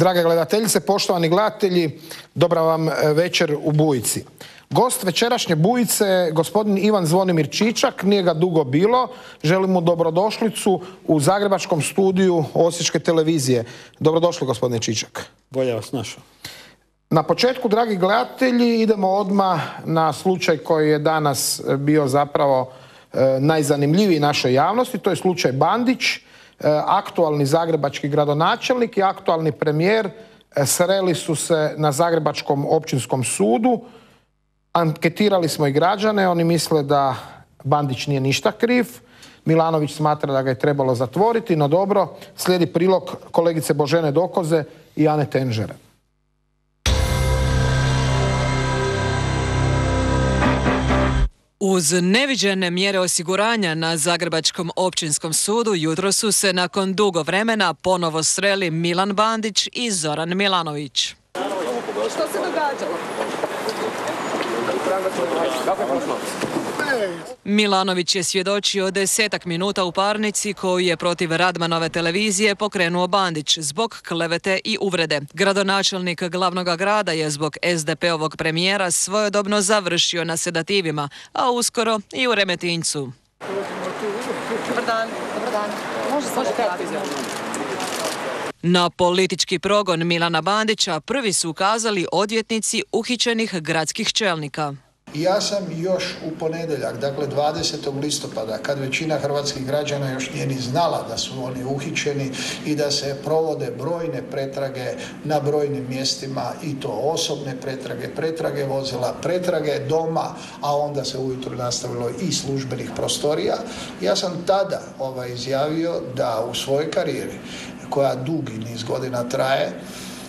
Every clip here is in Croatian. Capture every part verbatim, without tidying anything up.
Drage gledateljice, poštovani gledatelji, dobra vam večer u Bujici. Gost večerašnje Bujice, gospodin Ivan Zvonimir Čičak, nije ga dugo bilo. Želim mu dobrodošlicu u zagrebačkom studiju Osječke televizije. Dobrodošli, gospodine Čičak. Bolje vas našao. Na početku, dragi gledatelji, idemo odmah na slučaj koji je danas bio zapravo e, najzanimljiviji našoj javnosti. To je slučaj Bandić. E, aktualni zagrebački gradonačelnik i aktualni premijer e, sreli su se na Zagrebačkom općinskom sudu. Anketirali smo i građane, oni misle da Bandić nije ništa kriv. Milanović smatra da ga je trebalo zatvoriti, no dobro, slijedi prilog kolegice Božene Dokoze i Ane Tenžere. Uz neviđene mjere osiguranja na Zagrebačkom općinskom sudu jutro su se nakon dugo vremena ponovo sreli Milan Bandić i Zoran Milanović. Što se događalo? Milanović je svjedočio desetak minuta u parnici koju je protiv Radmanove televizije pokrenuo Bandić zbog klevete i uvrede. Gradonačelnik glavnog grada je zbog es de pe ovog premijera svojedobno završio na sedativima, a uskoro i u Remetincu. Dobar dan. Dobar dan. Može se kratko izjaviti. Na politički progon Milana Bandića prvi su ukazali odvjetnici uhićenih gradskih čelnika. Ja sam još u ponedjeljak, dakle dvadesetog listopada, kad većina hrvatskih građana još nije ni znala da su oni uhićeni i da se provode brojne pretrage na brojnim mjestima, i to osobne pretrage, pretrage vozila, pretrage doma, a onda se ujutro nastavilo i službenih prostorija. Ja sam tada ovaj, izjavio da u svojoj karijeri, koja dugi niz godina traje, e,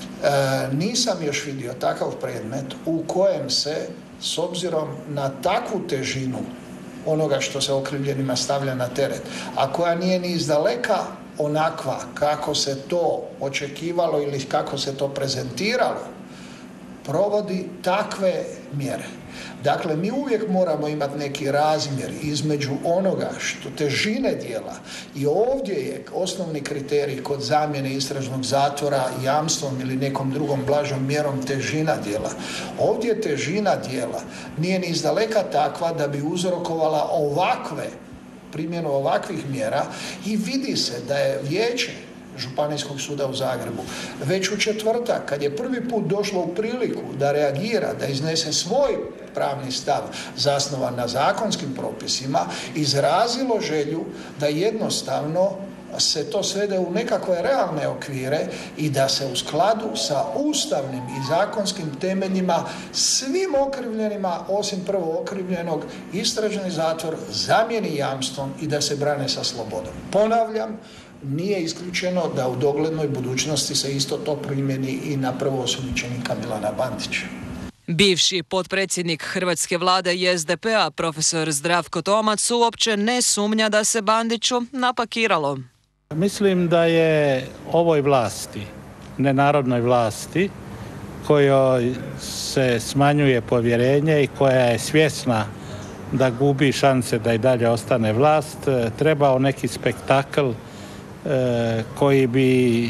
nisam još vidio takav predmet u kojem se, s obzirom na takvu težinu onoga što se okrivljenima stavlja na teret, a koja nije ni izdaleka onakva kako se to očekivalo ili kako se to prezentiralo, provodi takve mjere. Dakle, mi uvijek moramo imati neki razmjer između onoga što težine djela, i ovdje je osnovni kriterij kod zamjene istražnog zatvora jamstvom ili nekom drugom blažom mjerom težina djela. Ovdje težina djela nije ni izdaleka takva da bi uzrokovala ovakve, primjenu ovakvih mjera, i vidi se da je vijeće Županijskog suda u Zagrebu već u četvrtak, kad je prvi put došlo u priliku da reagira, da iznese svoj pravni stav zasnovan na zakonskim propisima, izrazilo želju da jednostavno se to svede u nekakve realne okvire i da se u skladu sa ustavnim i zakonskim temeljima svim okrivljenima, osim prvo okrivljenog, istražni zatvor zamijeni jamstvom i da se brane sa slobodom. Ponavljam, nije isključeno da u doglednoj budućnosti se isto to primjeni i na prvoosumnjičenika Milana Bandića. Bivši potpredsjednik Hrvatske vlade i es de pe-a, profesor Zdravko Tomac, uopće ne sumnja da se Bandiću napakiralo. Mislim da je ovoj vlasti, nenarodnoj vlasti, kojoj se smanjuje povjerenje i koja je svjesna da gubi šanse da i dalje ostane vlast, trebao neki spektakl koji bi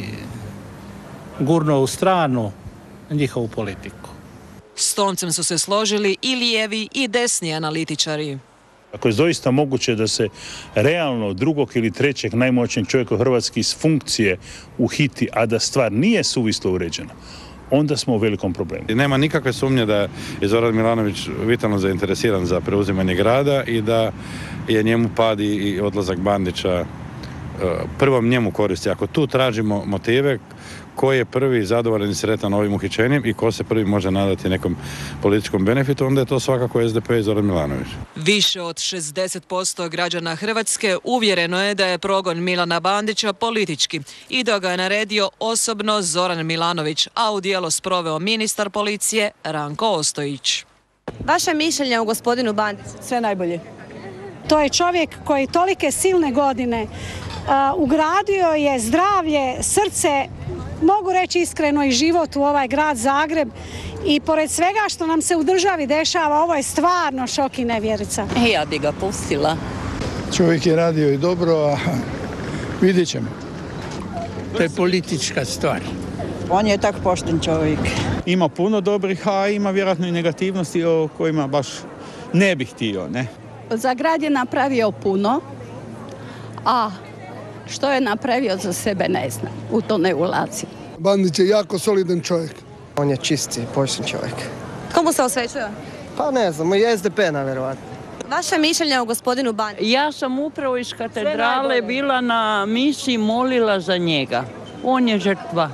gurnuo u stranu njihovu politiku. S Toncem su se složili i lijevi i desni analitičari. Ako je doista moguće da se realno drugog ili trećeg najmoćnijeg čovjeka u Hrvatskoj iz funkcije uhiti, a da stvar nije suvislo uređena, onda smo u velikom problemu. Nema nikakve sumnje da je Zoran Milanović vitalno zainteresiran za preuzimanje grada i da je njemu pad i odlazak Bandića prvom njemu koristi. Ako tu tražimo motive, ko je prvi zadovoljan i sretan ovim uhićenjem i ko se prvi može nadati nekom političkom benefitu, onda je to svakako es de pe i Zoran Milanović. Više od šezdeset posto građana Hrvatske uvjereno je da je progon Milana Bandića politički i da ga je naredio osobno Zoran Milanović, a u djelo sproveo ministar policije Ranko Ostojić. Vaše mišljenje o gospodinu Bandiću? Sve najbolje. To je čovjek koji tolike silne godine Uh, ugradio je zdravlje, srce, mogu reći iskreno, i život u ovaj grad Zagreb, i pored svega što nam se u državi dešava, ovo je stvarno šok i nevjerica. Ja bi ga pustila. Čovjek je radio i dobro, a vidjet ćemo. To je politička stvar. On je tak pošten čovjek. Ima puno dobrih, a ima vjerojatno i negativnosti o kojima baš ne bih htio, ne? Za grad je napravio puno, a što je napravio za sebe ne znam, u to ne ulazim. Bandić je jako solidan čovjek. On je čisti, pošten čovjek. Komu se osvećuje? Pa ne znam, i S D P navjerovatno. Vaše mišljenje o gospodinu Bandiću? Ja sam upravo iz katedrale bila na misi, molila za njega. On je žrtva.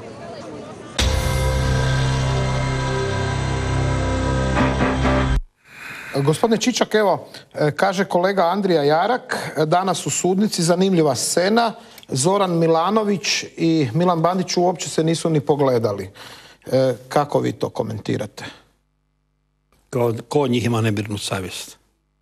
Gospodine Čičak, evo, kaže kolega Andrija Jarak, danas u sudnici zanimljiva scena, Zoran Milanović i Milan Bandić uopće se nisu ni pogledali. E, kako vi to komentirate? Ko, ko od njih ima nemirnu savjest?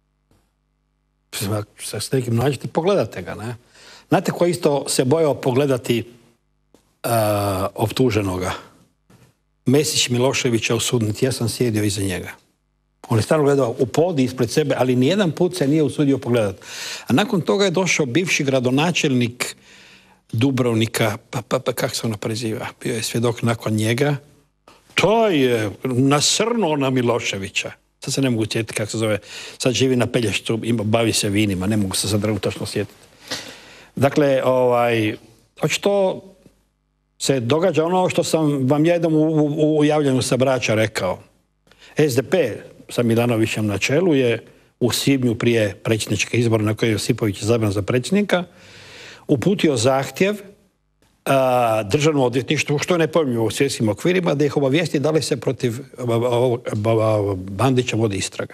Se s nekim nađete, pogledate ga, ne? Znate ko isto se bojao pogledati uh, optuženoga? Mesić Miloševića u sudnici, ja sam sjedio iza njega. On je stalno gledao u pod ispred sebe, ali nijedan put se nije usudio pogledati. A nakon toga je došao bivši gradonačelnik Dubrovnika, pa, pa, pa kako se ona preziva, bio je svjedok nakon njega. To je nasrnuo na Miloševića. Sad se ne mogu sjetiti kako se zove. Sad živi na Pelješcu, bavi se vinima, ne mogu se sad trenutačno sjetiti. Dakle, ovaj, očito se događa ono što sam vam jednom u, u, u javljanju sa Brača rekao. S D P sa Milanovićem na čelu je u svibnju prije predsjedničke izbora na koje je Josipović izabran za predsjednika uputio zahtjev a, državnom odvjetništvu, što je nepojmljivo u svjetskim okvirima, da ih obavijesti da li se protiv Bandića vodi istraga.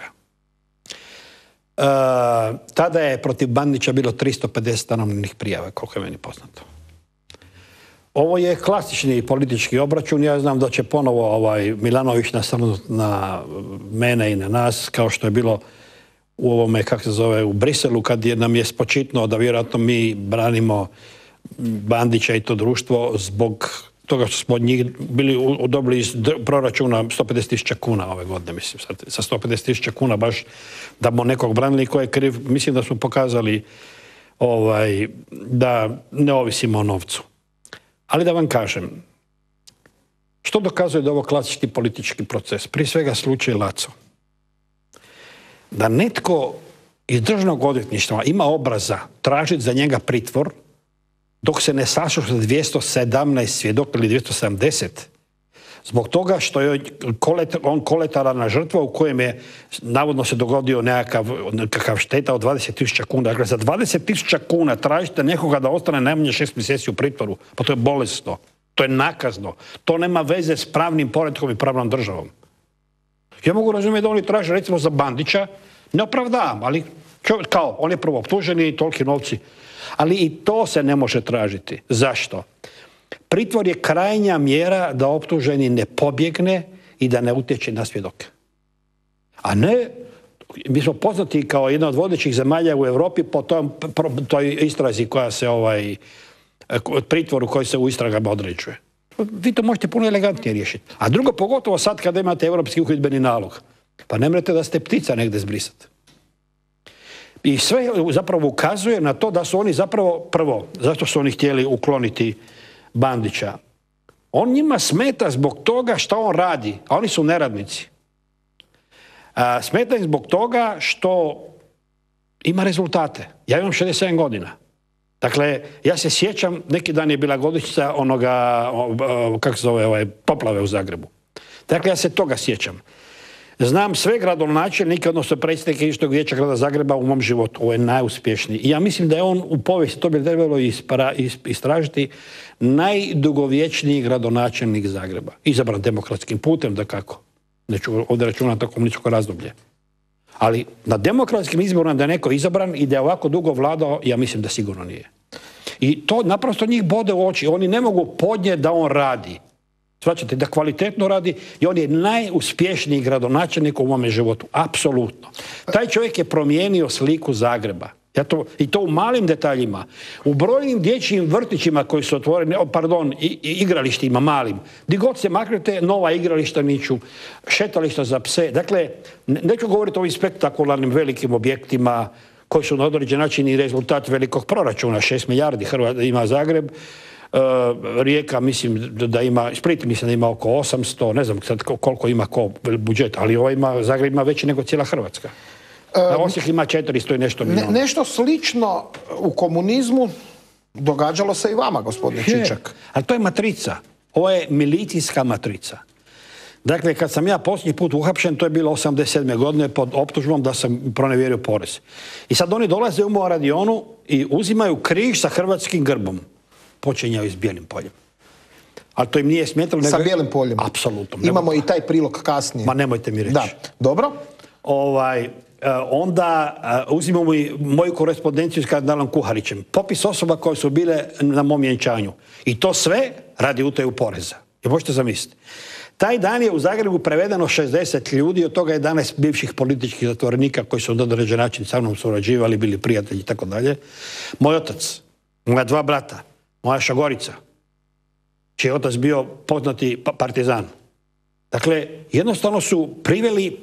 A, tada je protiv Bandića bilo tristo pedeset anonimnih prijava, koliko je meni poznato. Ovo je klasični politički obračun. Ja znam da će ponovo ovaj Milanović nasrnuti na mene i na nas, kao što je bilo u ovome, kako se zove, u Briselu, kad je nam je spočitnuo da vjerojatno mi branimo Bandića i to društvo zbog toga što smo od njih bili dobili iz proračuna sto pedeset tisuća kuna ove godine, mislim, sa sto pedeset tisuća kuna baš da smo nekog branili ko je kriv. Mislim da smo pokazali ovaj, da ne ovisimo o novcu. Ali da vam kažem, što dokazuje da je ovo klasični politički proces? Prije svega slučaj Laco. Da netko iz državnog odvjetništva ima obraza tražiti za njega pritvor dok se ne sasluša dvjesto sedamnaest svjedoka ili dvjesto sedamdeset, zbog toga što je on kolateralna žrtva u kojem je navodno se dogodio nekakav, nekakav šteta od dvadeset tisuća kuna. Dakle, za dvadeset tisuća kuna tražite nekoga da ostane najmanje šest mjeseci u pritvoru. Pa to je bolesno, to je nakazno, to nema veze s pravnim poretkom i pravnom državom. Ja mogu razumjeti da oni traže recimo za Bandića, ne opravdavam, ali kao, on je prvo optuženi i toliki novci. Ali i to se ne može tražiti. Zašto? Pritvor je krajnja mjera da optuženi ne pobjegne i da ne utječe na svjedoke. A ne, mi smo poznati kao jedna od vodećih zemalja u Europi po tom, toj istrazi koja se ovaj, pritvoru koji se u istragama određuje. Vi to možete puno elegantnije riješiti. A drugo, pogotovo sad kada imate europski uhidbeni nalog. Pa ne mrete da ste ptica negdje zbrisati. I sve zapravo ukazuje na to da su oni zapravo, prvo, zašto su oni htjeli ukloniti Bandića. On njima smeta zbog toga što on radi, a oni su neradnici. A, smeta im zbog toga što ima rezultate. Ja imam šezdeset sedam godina. Dakle, ja se sjećam, neki dan je bila godišnjica onoga, kako se zove, ovaj, poplave u Zagrebu. Dakle, ja se toga sjećam. Znam sve gradonačelnike, odnosno predsjednike Istog vijeća grada Zagreba u mom životu. Ovo je najuspješniji. I ja mislim da je on u povijesti, to bi trebalo istražiti, najdugovječniji gradonačelnik Zagreba. Izabran demokratskim putem, da kako. Neću ovdje računati tako komunističko razdoblje. Ali na demokratskim izborima da je neko izabran i da je ovako dugo vladao, ja mislim da sigurno nije. I to naprosto njih bode u oči. Oni ne mogu podnijeti da on radi. Svačate, da kvalitetno radi i on je najuspješniji gradonačelnik u mome životu. Apsolutno. Taj čovjek je promijenio sliku Zagreba. Ja to, i to u malim detaljima. U brojnim dječjim vrtićima koji su otvoreni, pardon, i, i igralištima malim. Gdje god se maknete, nova igrališta niču, šetališta za pse. Dakle, neću govoriti o ovim spektakularnim velikim objektima koji su na određen način i rezultat velikog proračuna. Šest milijardi Hrvat ima Zagreb. Rijeka, mislim da ima, Split mislim da ima oko osamsto, ne znam sad koliko ima ko budžet, ali ovo ima, Zagreb ima veći nego cijela Hrvatska. Na Osijek ima četiristo i nešto milijuna. Ne, nešto slično u komunizmu događalo se i vama, gospodine Čičak. Ali to je matrica. Ovo je milicijska matrica. Dakle, kad sam ja posljednji put uhapšen, to je bilo osamdeset sedme godine pod optužbom da sam pronevjerio porez. I sad oni dolaze u moju radionu i uzimaju križ sa hrvatskim grbom. Počinjaju s bijelim poljem. Ali to im nije smetalo. Sa bijelim poljem? Apsolutno. Imamo i taj prilog kasnije. Ma nemojte mi reći. Da, dobro. Ovaj, onda uzimamo i moju korespondenciju s kardinalom Kuharićem. Popis osoba koje su bile na mom vjenčanju. I to sve radi utaju poreza. I možete zamisliti. Taj dan je u Zagrebu prevedeno šezdeset ljudi, od toga jedanaest bivših političkih zatvorenika koji su na određen način sa mnom surađivali, bili prijatelji i tako dalje. Moj otac, moja dva brata, moja šagorica, čiji je otac bio poznati partizan. Dakle, jednostavno su priveli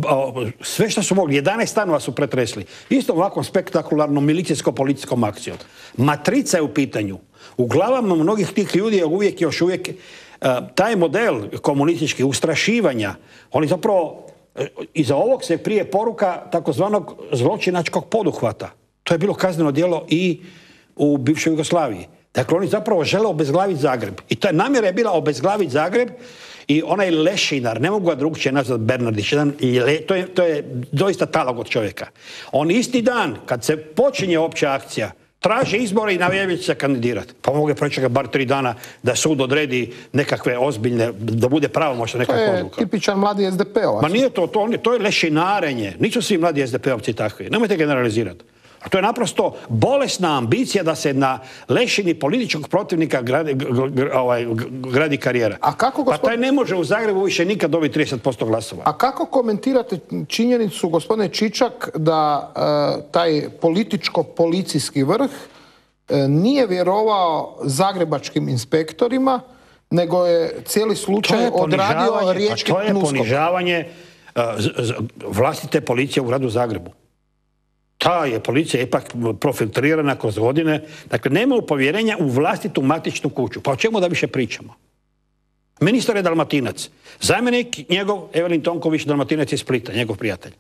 sve što su mogli. jedanaest stanova su pretresli. Isto ovakvom spektakularnom milicijsko-policijskom akcijom. Matrica je u pitanju. U glavama mnogih tih ljudi je uvijek još uvijek taj model komunističkih ustrašivanja. Oni zapravo, iza ovog se prije poruka takozvanog zločinačkog poduhvata. To je bilo kazneno djelo i u bivšoj Jugoslaviji. Dakle, oni zapravo žele obezglaviti Zagreb. I ta namjera je bila obezglaviti Zagreb i onaj lešinar, ne mogu ga drugčije nazvati Bernardić, jedan, to, je, to je doista talog od čovjeka. On isti dan, kad se počinje opća akcija, traže izbore i najavljuje se kandidirati. Pa mogu je proći bar tri dana da sud odredi nekakve ozbiljne, da bude pravomoćna nekakva odluka. To je tipičan mladi es de pe-ovac. Ma nije to, to, to je lešinarenje. Nisu svi mladi es de pe-ovci takvi. Nemojte generalizirati. A to je naprosto bolesna ambicija da se na lešini političkog protivnika gradi, ovaj, gradi karijera. A kako, gospod... Pa taj ne može u Zagrebu više nikad dobiti trideset posto glasova. A kako komentirate činjenicu, gospodine Čičak, da e, taj političko-policijski vrh e, nije vjerovao zagrebačkim inspektorima, nego je cijeli slučaj odradio riječki PNUSKOK? To je ponižavanje uh, vlastite policije u gradu Zagrebu. Ta je policija ipak profiltrirana kroz godine. Dakle, nema povjerenja u vlastitu matičnu kuću. Pa o čemu da više pričamo? Ministar je Dalmatinac. Zamjenik njegov, Evelin Tonković, Dalmatinac iz Splita, njegov prijatelj.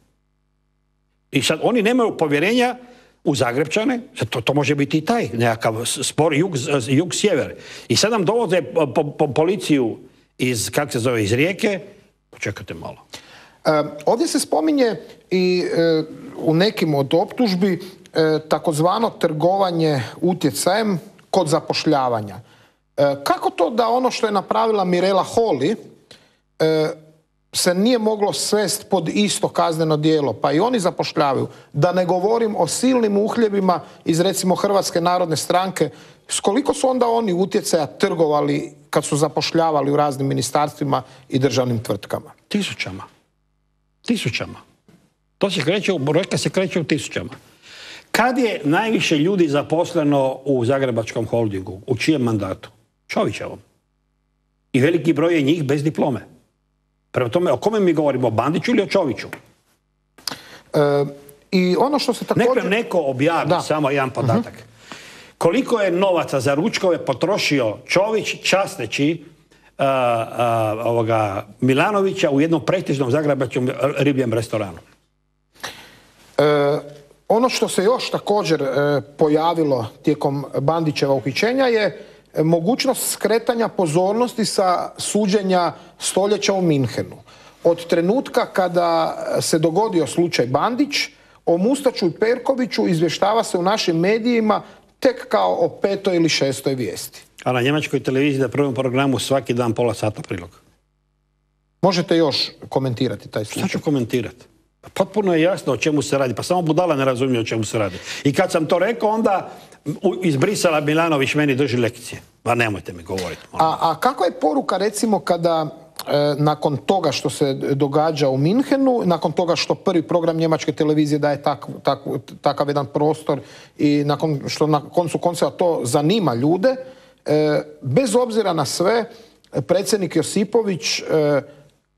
I sad oni nemaju povjerenja u Zagrebčane, to, to može biti i taj nekakav spor jug-sjever. Jug I sad nam dovode po, po, policiju iz, kako se zove, iz Rijeke. Počekajte malo. E, ovdje se spominje i e, u nekim od optužbi e, takozvano trgovanje utjecajem kod zapošljavanja. E, kako to da ono što je napravila Mirela Holy e, se nije moglo svesti pod isto kazneno djelo, pa i oni zapošljavaju? Da ne govorim o silnim uhljebima iz recimo Hrvatske narodne stranke. S koliko su onda oni utjecaja trgovali kad su zapošljavali u raznim ministarstvima i državnim tvrtkama? Tisućama. Tisućama. To se kreće, brojka se kreće u tisućama. Kad je najviše ljudi zaposleno u Zagrebačkom holdingu? U čijem mandatu? Čovićevom. I veliki broj je njih bez diplome. Prema tome, o kome mi govorimo? O Bandiću ili o Čoviću? E, I ono što se također... Neko, neko objavi da. samo jedan podatak. Uh-huh. Koliko je novaca za ručkove potrošio Čović časteći uh, uh, ovoga Milanovića u jednom prestižnom zagrebačkom ribljem restoranu? E, ono što se još također e, pojavilo tijekom Bandićeva uhićenja je mogućnost skretanja pozornosti sa suđenja stoljeća u Minhenu. Od trenutka kada se dogodio slučaj Bandić, o Mustaču i Perkoviću izvještava se u našim medijima tek kao o petoj ili šestoj vijesti. A na njemačkoj televiziji na prvom programu svaki dan pola sata prilog. Možete još komentirati taj slučaj? Šta ću komentirati? Potpuno je jasno o čemu se radi, pa samo budala ne razumije o čemu se radi. I kad sam to rekao, onda iz Brisela Milanović meni drži lekcije. Pa nemojte mi govoriti. A, a kakva je poruka recimo kada e, nakon toga što se događa u Minhenu, nakon toga što prvi program njemačke televizije daje tak, tak, takav jedan prostor i nakon što na koncu konca to zanima ljude, e, bez obzira na sve, predsjednik Josipović e,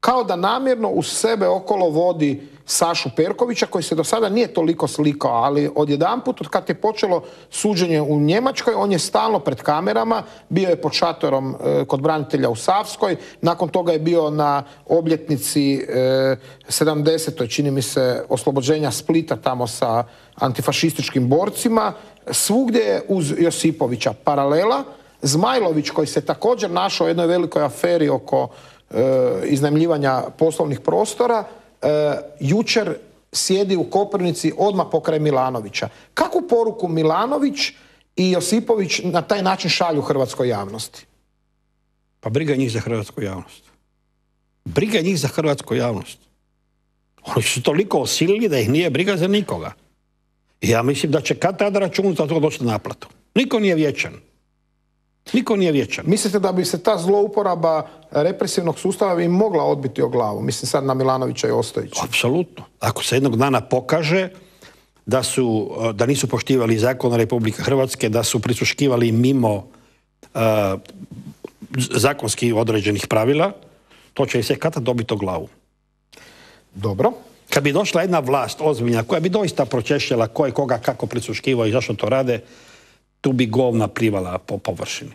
kao da namjerno uz sebe okolo vodi Sašu Perkovića, koji se do sada nije toliko slikao, ali odjedanput, od kad je počelo suđenje u Njemačkoj, on je stalno pred kamerama, bio je pod šatorom e, kod branitelja u Savskoj, nakon toga je bio na obljetnici e, sedamdesetoj čini mi se, oslobođenja Splita tamo sa antifašističkim borcima, svugdje je uz Josipovića paralela. Zmajlović, koji se također našao u jednoj velikoj aferi oko e, iznajmljivanja poslovnih prostora, e, jučer sjedi u Koprivnici odmah pokraj Milanovića. Kakvu poruku Milanović i Josipović na taj način šalju hrvatskoj javnosti? Pa briga njih za hrvatsku javnost. Briga njih za hrvatsku javnost. Oni su toliko osilili da ih nije briga za nikoga. I ja mislim da će kad tada račun za to doći na naplatu. Niko nije vječan. Niko nije vječan. Mislite da bi se ta zlouporaba represivnog sustava bi mogla odbiti o glavu? Mislim sad na Milanovića i Ostojića. Apsolutno. Ako se jednog dana pokaže da, su, da nisu poštivali zakon Republike Hrvatske, da su prisluškivali mimo uh, zakonski određenih pravila, to će i se kada dobiti o glavu. Dobro. Kad bi došla jedna vlast ozbiljna, koja bi doista pročešljala ko je koga kako prisluškivao i zašto to rade, tu bi govna plivala po površini.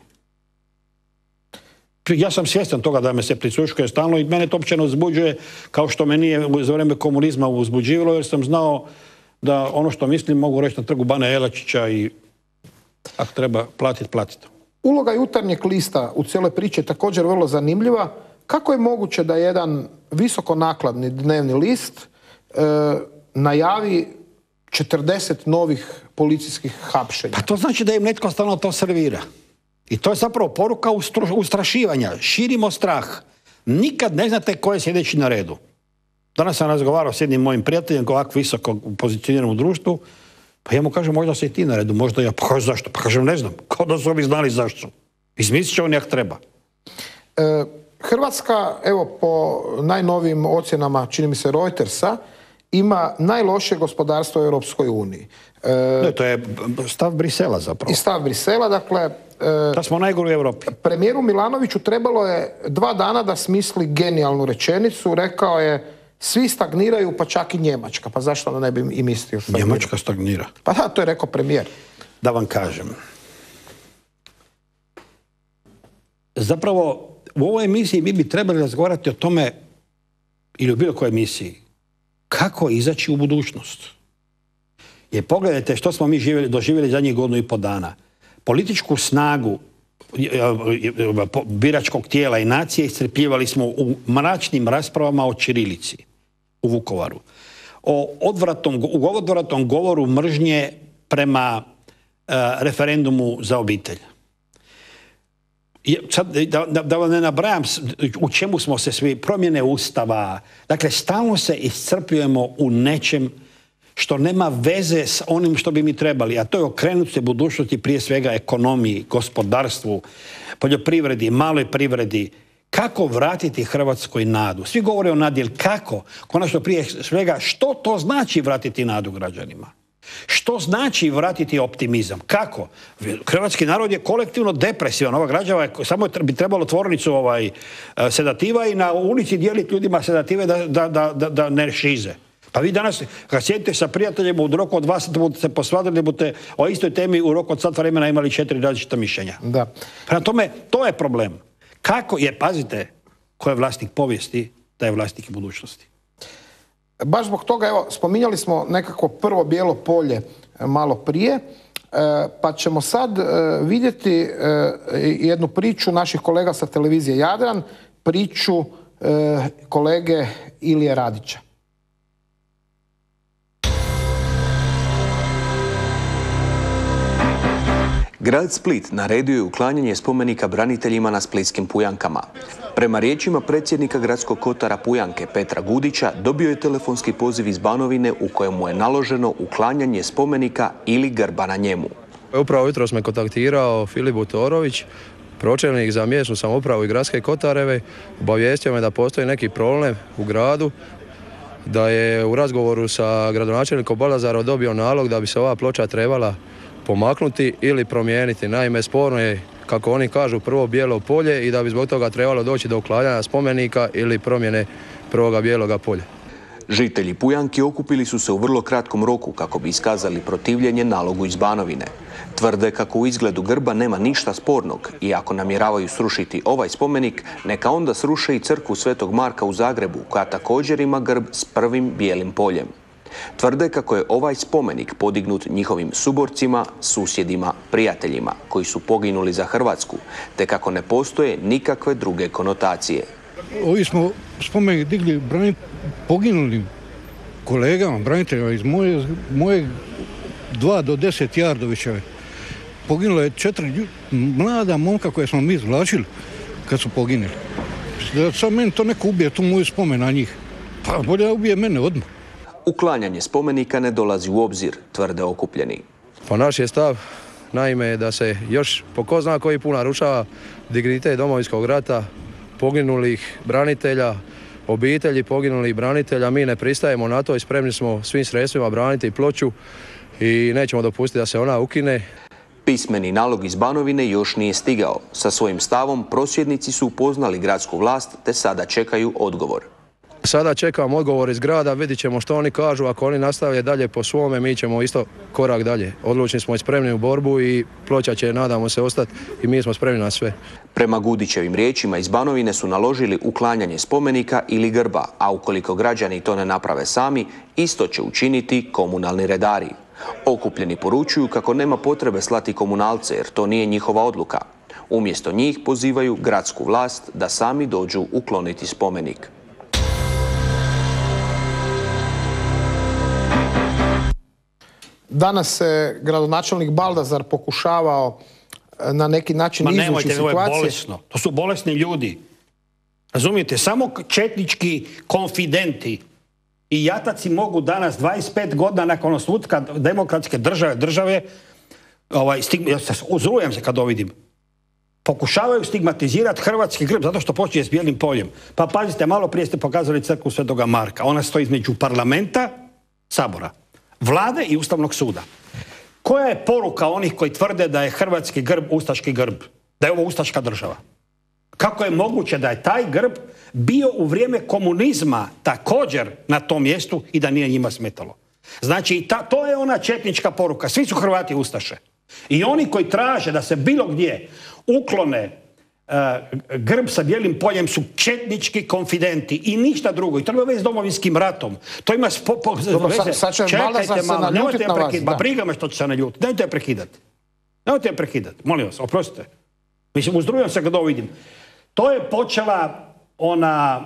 Ja sam svjestan toga da me se prisluškuje stalno i mene to uopće ne uzbuđuje, kao što me nije za vrijeme komunizma uzbuđivalo, jer sam znao da ono što mislim mogu reći na trgu Bana Jelačića i ako treba platiti, platiti. Uloga Jutarnjeg lista u cijeloj priči je također vrlo zanimljiva. Kako je moguće da jedan visoko nakladni dnevni list e, najavi četrdeset novih policijskih hapšenja? Pa to znači da im netko stalno to servira. I to je zapravo poruka ustrašivanja. Širimo strah. Nikad ne znate ko je sljedeći na redu. Danas sam razgovarao s jednim mojim prijateljem, ovako visoko pozicioniran u društvu, pa ja mu kažem, možda si i ti na redu, možda ja, pa kažem zašto? Pa kažem, ne znam, kao da su ovi znali zašto. Izmislit će on jak treba. E, Hrvatska, evo, po najnovijim ocjenama, čini mi se Reutersa, ima najlošije gospodarstvo u Europskoj uniji. E, ne, to je stav Brisela zapravo. I stav Brisela, dakle... E, da smo najgori u Europi. Premijeru Milanoviću trebalo je dva dana da smisli genijalnu rečenicu. Rekao je, svi stagniraju, pa čak i Njemačka. Pa zašto da ne bi i mislio stagnira? Njemačka stagnira. Pa da, to je rekao premijer. Da vam kažem. Zapravo, u ovoj emisiji mi bi trebali razgovarati o tome, ili u bilo kojoj emisiji, kako izaći u budućnost. Jer pogledajte što smo mi živjeli, doživjeli zadnjih godinu i po dana. Političku snagu biračkog tijela i nacije iscrpljivali smo u mračnim raspravama o ćirilici u Vukovaru. O odvratnom, u odvratnom govoru mržnje prema uh, referendumu za obitelj. Sad, da, da, da vam ne nabrajam u čemu smo se svi, promjene ustava, dakle stalno se iscrpljujemo u nečem što nema veze s onim što bi mi trebali, a to je okrenuti se budućnosti prije svega ekonomiji, gospodarstvu, poljoprivredi, maloj privredi. Kako vratiti Hrvatskoj nadu? Svi govore o nadi, ali kako? Konačno prije svega, što to znači vratiti nadu građanima? Što znači vratiti optimizam? Kako? Hrvatski narod je kolektivno depresivan. Ova građava samo bi trebalo tvornicu ovaj, sedativa i na ulici dijeliti ljudima sedative da, da, da, da, da ne šize. Pa vi danas, kad sjedite sa prijateljima u roku od dva sata, budete se posvadili, budete o istoj temi u roku od sat vremena imali četiri različita mišljenja. Da. Prema tome, to je problem. Kako je, pazite, ko je vlasnik povijesti, da je vlasnik budućnosti. Baš zbog toga, evo, spominjali smo nekako prvo bijelo polje malo prije, pa ćemo sad vidjeti jednu priču naših kolega sa televizije Jadran, priču kolege Ilije Radića. Grad Split naredio je uklanjanje spomenika braniteljima na splitskim Pujankama. Prema riječima predsjednika gradskog kotara Pujanke Petra Gudića, dobio je telefonski poziv iz Banovine u kojemu je naloženo uklanjanje spomenika ili grba na njemu. Upravo jutros me kontaktirao Filip Butorović, pročelnik za mjesnu samoupravu i gradske Kotareve. Obavijestio me da postoji neki problem u gradu, da je u razgovoru sa gradonačelnikom Balazarom dobio nalog da bi se ova ploča trebala pomaknuti ili promijeniti. Naime, sporno je kako oni kažu, prvo bijelo polje i da bi zbog toga trebalo doći do uklanjanja spomenika ili promjene prvoga bijeloga polja. Žitelji Pujanki okupili su se u vrlo kratkom roku kako bi iskazali protivljenje nalogu iz Banovine. Tvrde kako u izgledu grba nema ništa spornog i ako namjeravaju srušiti ovaj spomenik, neka onda sruše i crkvu Svetog Marka u Zagrebu, koja također ima grb s prvim bijelim poljem. Tvrde kako je ovaj spomenik podignut njihovim suborcima, susjedima, prijateljima koji su poginuli za Hrvatsku, te kako ne postoje nikakve druge konotacije. Ovi smo spomenik digli brani, poginulim kolegama, braniteljima iz moje, moje dva do deset Jardovićeve. Poginulo je četiri mlada momka koje smo mi izvlačili kad su poginuli. Da sad meni to neko ubije, tu moju spomen na njih. Pa bolje da ubije mene odmah. Uklanjanje spomenika ne dolazi u obzir, tvrde okupljeni. Pa naš je stav, naime, da se još po ko zna koji put narušava dignitet Domovinskog rata, poginulih branitelja, obitelji poginulih branitelja. Mi ne pristajemo na to i spremni smo svim sredstvima braniti ploču i nećemo dopustiti da se ona ukine. Pismeni nalog iz Banovine još nije stigao. Sa svojim stavom prosvjednici su upoznali gradsku vlast te sada čekaju odgovor. Sada čekam odgovor iz grada, vidit ćemo što oni kažu. Ako oni nastavlja dalje po svome, mi ćemo isto korak dalje. Odlučni smo i spremni u borbu i ploča će, nadamo se, ostati i mi smo spremni na sve. Prema Gudićevim riječima iz Banovine su naložili uklanjanje spomenika ili grba, a ukoliko građani to ne naprave sami, isto će učiniti komunalni redari. Okupljeni poručuju kako nema potrebe slati komunalce jer to nije njihova odluka. Umjesto njih pozivaju gradsku vlast da sami dođu ukloniti spomenik. Danas se gradonačelnik Baldazar pokušavao na neki način izvući situacije. Ma nemojte, ovo je bolesno. To su bolesni ljudi. Razumijete, samo četnički konfidenti i jataci mogu danas dvadeset pet godina nakon osnutka demokratske države, države, ovaj, ja se uzrujem se kad to vidim, pokušavaju stigmatizirati hrvatski grb zato što počinje s bijelim poljem. Pa pazite, malo prije ste pokazali crkvu Svetoga Marka. Ona stoji između parlamenta, sabora, vlade i Ustavnog suda. Koja je poruka onih koji tvrde da je hrvatski grb ustaški grb? Da je ovo ustaška država? Kako je moguće da je taj grb bio u vrijeme komunizma također na tom mjestu i da nije njima smetalo? Znači, ta, to je ona četnička poruka. Svi su Hrvati ustaše. I oni koji traže da se bilo gdje uklone uh, grb sa bijelim poljem su četnički konfidenti i ništa drugo. I treba već s Domovinskim ratom. To ima spo, po, Dobro, veze. Sad će Čekajte malo, nemojte na vas, prekidati. Ma briga me što će se naljutiti. Nemojte je prekidati. Nemojte je prekidati. Molim vas, oprostite. Mislim, uzdrujam se kad ovo vidim. To je počela ona,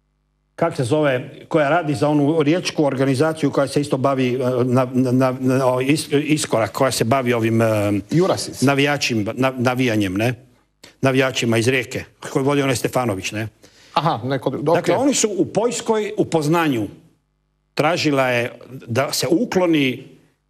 kak se zove, koja radi za onu riječku organizaciju koja se isto bavi na, na, na, na is, iskorak, koja se bavi ovim navijačim, na, navijanjem, ne? Navijačima iz Rijeke, koji vodi onaj Stefanović, ne? Aha, neko... Okay. Dakle, oni su u Poljskoj, u Poznanju, tražila je da se ukloni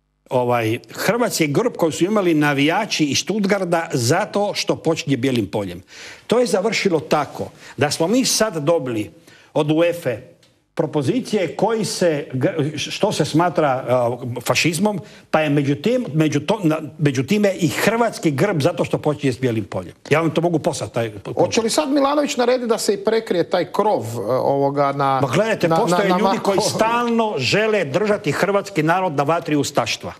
ovaj hrvatski grb koji su imali navijači iz Stuttgarda zato što počinje bijelim poljem. To je završilo tako da smo mi sad dobili od UEFA propozicije koji se, što se smatra uh, fašizmom, pa je među, tim, među, to, na, među time i hrvatski grb zato što počinje s bijelim poljem. Ja vam to mogu poslati. Taj... Hoće li sad Milanović narediti da se i prekrije taj krov uh, ovoga na... Ma gledajte, na, postoje na, na, ljudi koji stalno žele držati hrvatski narod na vatri ustaštva.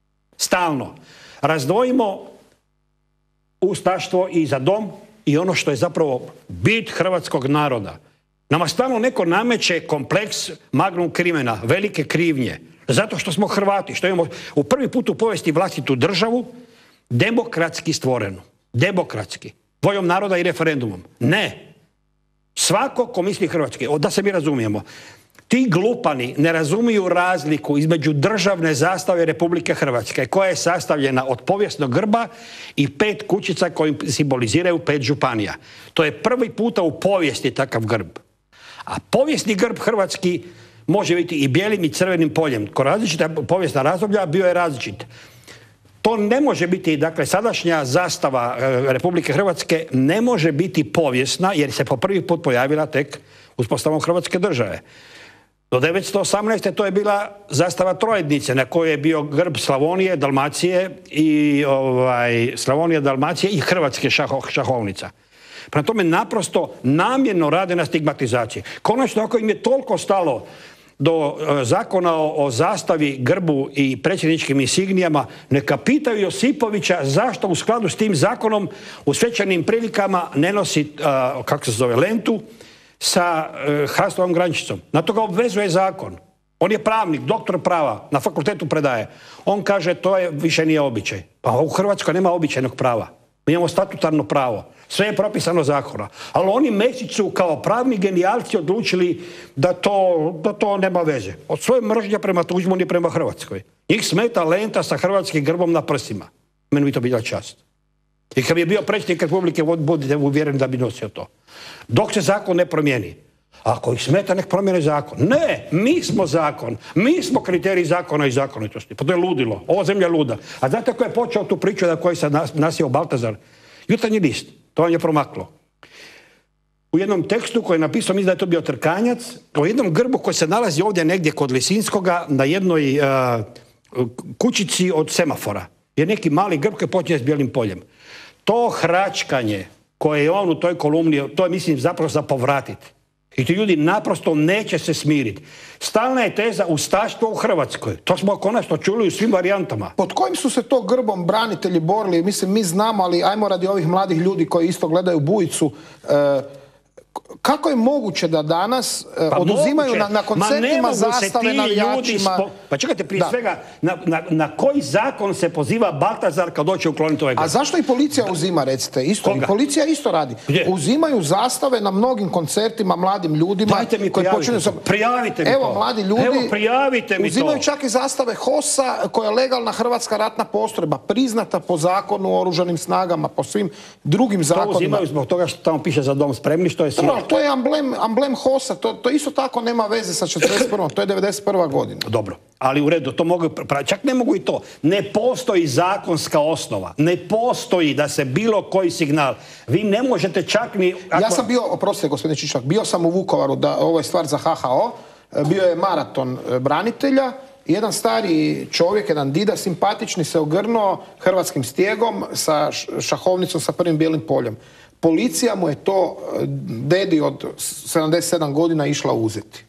Stalno. Razdvojimo ustaštvo i za dom i ono što je zapravo bit hrvatskog naroda. Nama stalno neko nameće kompleks magnum crimena, velike krivnje. Zato što smo Hrvati, što imamo u prvi put u povijesti vlastitu državu, demokratski stvorenu. Demokratski. Voljom naroda i referendumom. Ne. Svako ko misli hrvatski, da se mi razumijemo, ti glupani ne razumiju razliku između državne zastave Republike Hrvatske, koja je sastavljena od povijesnog grba i pet kućica koji simboliziraju pet županija. To je prvi puta u povijesti takav grb. A povijesni grb hrvatski može biti i bijelim i crvenim poljem. Ko različita povijesna razdoblja bio je različit. To ne može biti, dakle, sadašnja zastava Republike Hrvatske ne može biti povijesna jer se po prvi put pojavila tek uspostavom Hrvatske države. Do devetsto osamnaeste. to je bila zastava Trojednice na kojoj je bio grb Slavonije, Dalmacije i ovaj, Slavonije, Dalmacije i Hrvatske šaho, šahovnica. Prema tome naprosto namjerno rade na stigmatizaciji. Konačno, ako im je toliko stalo do e, zakona o, o zastavi, grbu i predsjedničkim insignijama, neka pitaju Josipovića zašto u skladu s tim zakonom u svečanim prilikama ne nosi, e, kako se zove, lentu sa e, hrastovom grančicom. Na to ga obvezuje zakon. On je pravnik, doktor prava, na fakultetu predaje. On kaže to je više nije običaj. Pa u Hrvatskoj nema običajnog prava. Mi imamo statutarno pravo. Sve je propisano zakona. Ali oni Mesić su kao pravni genijalci odlučili da to, da to nema veze. Od svoje mržnje prema Tuđmanu i prema Hrvatskoj. Njih smeta lenta sa hrvatskim grbom na prsima. Meni bi to bila čast. I kad bi bio predsjednik Republike, budite uvjereni da bi nosio to. Dok se zakon ne promijeni. Ako ih smeta, nek promijene zakon. Ne, mi smo zakon. Mi smo kriteriji zakona i zakonitosti. Pa to je ludilo. Ova zemlja je luda. A znate ko je počeo tu priču na kojoj se nasio Baltazar? Jutarnji list. To vam je promaklo. U jednom tekstu koji je napisao, mislim da je to bio Trkanjac, o jednom grbu koji se nalazi ovdje negdje kod Lisinskoga na jednoj uh, kućici od semafora. Je neki mali grb koji počinje s bijelim poljem. To hračkanje koje je on u toj kolumni, to je mislim zapravo za povratiti. I ti ljudi naprosto neće se smiriti. Stalna je teza ustaštvo u Hrvatskoj. To smo konačno čuli u svim varijantama. Pod kojim su se to grbom branitelji borili? Mislim, mi znamo, ali ajmo radi ovih mladih ljudi koji isto gledaju Bujicu. E, kako je moguće da danas e, pa oduzimaju moguće. na, na koncertima zastave navijačima? Spo... Pa čekajte, prije da. svega, na, na, na koji zakon se poziva Baltazar kad doće ukloniti ovaj grb? A zašto i policija uzima, recite? Isto, i policija isto radi. Gdje? Uzimaju zastave na mnogim koncertima mladim ljudima. Dajte mi koji prijavite, počinju... prijavite mi Evo, to. mladi ljudi Evo, prijavite mi uzimaju to. čak i zastave HOS-a koja je legalna hrvatska ratna postrojba, priznata po zakonu o oružanim snagama, po svim drugim zakonima. To uzimaju zbog toga što tamo piše za dom spremni, što je silo. To je amblem, amblem HOS-a, to, to isto tako nema veze sa četrdeset prvom. To je devedeset prva godina. Dobro, ali u redu, to mogu, čak ne mogu i to. Ne postoji zakonska osnova. Ne postoji da se bilo koji signal. Vi ne možete čak ni... Ako... Ja sam bio, oprostite gospodine Čičak, bio sam u Vukovaru, da ovo je stvar za H H O, bio je maraton branitelja, jedan stari čovjek, jedan dida simpatični se ogrnuo hrvatskim stijegom sa šahovnicom sa prvim bijelim poljem. Policija mu je to dedi od sedamdeset sedam godina išla uzeti.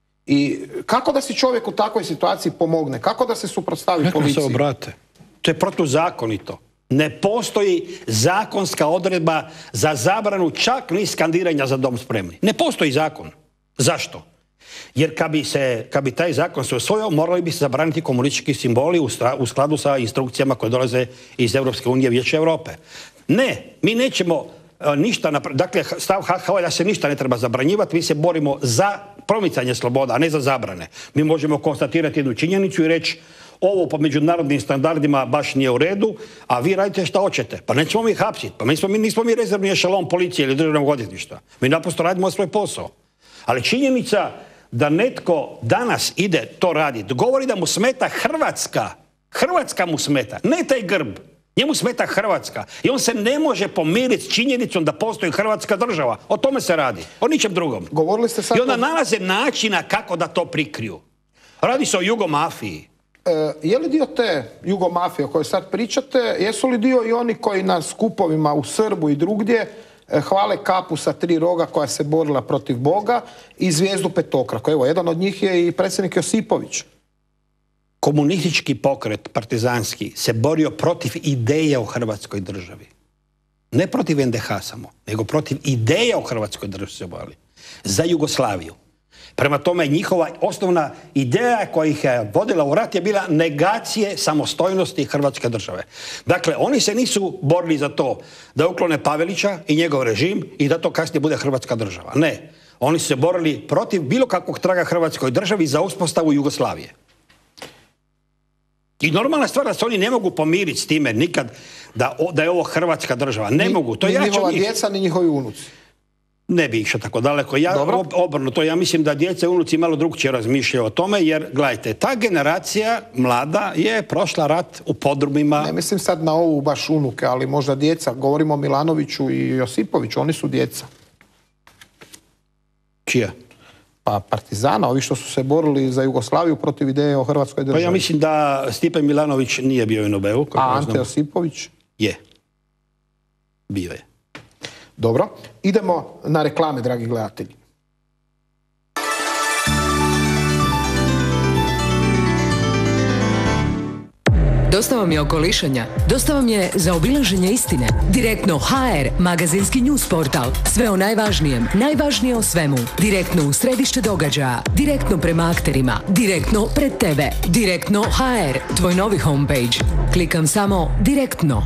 I kako da si čovjek u takvoj situaciji pomogne? Kako da se suprotstavi policiji? Kako se obrate? To je protuzakonito. Ne postoji zakonska odredba za zabranu čak ni skandiranja za dom spremni. Ne postoji zakon. Zašto? Jer kad bi, se, kad bi taj zakon se usvojio, morali bi se zabraniti komunistički simboli u, stra, u skladu sa instrukcijama koje dolaze iz Europske unije, Vijeća Europe. Ne, mi nećemo ništa napraviti. Dakle, stav H H O je da se ništa ne treba zabranjivati, mi se borimo za promicanje sloboda, a ne za zabrane. Mi možemo konstatirati jednu činjenicu i reći ovo po međunarodnim standardima baš nije u redu, a vi radite šta hoćete. Pa nećemo mi hapsiti, pa mi, smo, mi nismo mi rezervni ešalon policije ili državnog odvjetništva. Mi naprosto radimo svoj posao. Ali činjenica da netko danas ide to raditi, govori da mu smeta Hrvatska. Hrvatska mu smeta, ne taj grb. Njemu smeta Hrvatska i on se ne može pomiriti s činjenicom da postoji Hrvatska država. O tome se radi, o ničem drugom. Govorili ste sad... I onda nalaze načina kako da to prikriju. Radi se o jugomafiji. E, je li dio te jugomafije o kojoj sad pričate, jesu li dio i oni koji na skupovima u Srbu i drugdje e, hvale kapu sa tri roga koja se borila protiv Boga i zvijezdu petokraku? Evo, jedan od njih je i predsjednik Josipović. Komunistički pokret, partizanski, se borio protiv ideje o Hrvatskoj državi. Ne protiv N D H samo, nego protiv ideje o Hrvatskoj državi se borili. Za Jugoslaviju. Prema tome, njihova osnovna ideja koja ih je vodila u rat je bila negacije samostojnosti Hrvatske države. Dakle, oni se nisu borili za to da uklone Pavelića i njegov režim i da to kasnije bude Hrvatska država. Ne. Oni su se borili protiv bilo kakvog traga Hrvatskoj državi za uspostavu Jugoslavije. I normalna stvar da se oni ne mogu pomiriti s time nikad da, da je ovo Hrvatska država. Ne ni, mogu. To ni ja njihova njih... djeca, ni njihovi unuci. Ne bi išao tako daleko. Ja ob, obrnuto, ja mislim da djeca i unuci malo drugčije razmišljaju o tome, jer, gledajte, ta generacija mlada je prošla rat u podrumima. Ne mislim sad na ovu baš unuke, ali možda djeca. Govorimo o Milanoviću i Josipoviću, oni su djeca. Čija? Pa Partizana, ovi što su se borili za Jugoslaviju protiv ideje o Hrvatskoj državi. Pa ja mislim da Stipe Milanović nije bio u en o be u. A Ante Josipović? Je. Bio je. Dobro, idemo na reklame, dragi gledatelji. Dosta vam je okolišanja? Dosta vam je za obilaženje istine? Direktno ha er, magazinski news portal. Sve o najvažnijem, najvažnije o svemu. Direktno u središte događaja. Direktno prema akterima. Direktno pred tebe. Direktno ha er, tvoj novi homepage. Klikam samo direktno.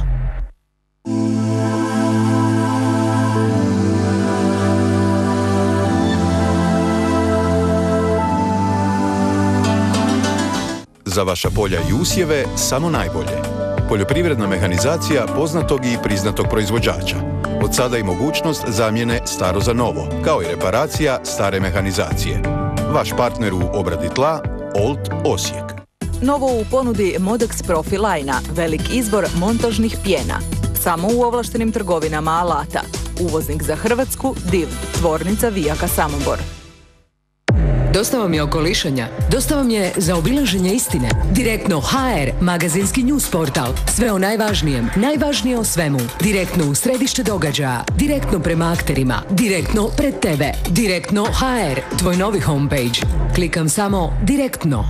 Za vaša polja i usjeve samo najbolje. Poljoprivredna mehanizacija poznatog i priznatog proizvođača. Od sada i mogućnost zamjene staro za novo, kao i reparacija stare mehanizacije. Vaš partner u obradi tla, Olt Osijek. Novo u ponudi Modex Profi Lajna, velik izbor montažnih pjena. Samo u ovlaštenim trgovinama alata. Uvoznik za Hrvatsku, Div, tvornica Vijaka Samobor. Dosta vam je okolišanja? Dosta vam je za obilaženje istine? Direktno ha er, magazinski news portal. Sve o najvažnijem, najvažnije o svemu. Direktno u središte događaja. Direktno prema akterima. Direktno pred tebe. Direktno ha er, tvoj novi homepage. Klikam samo direktno.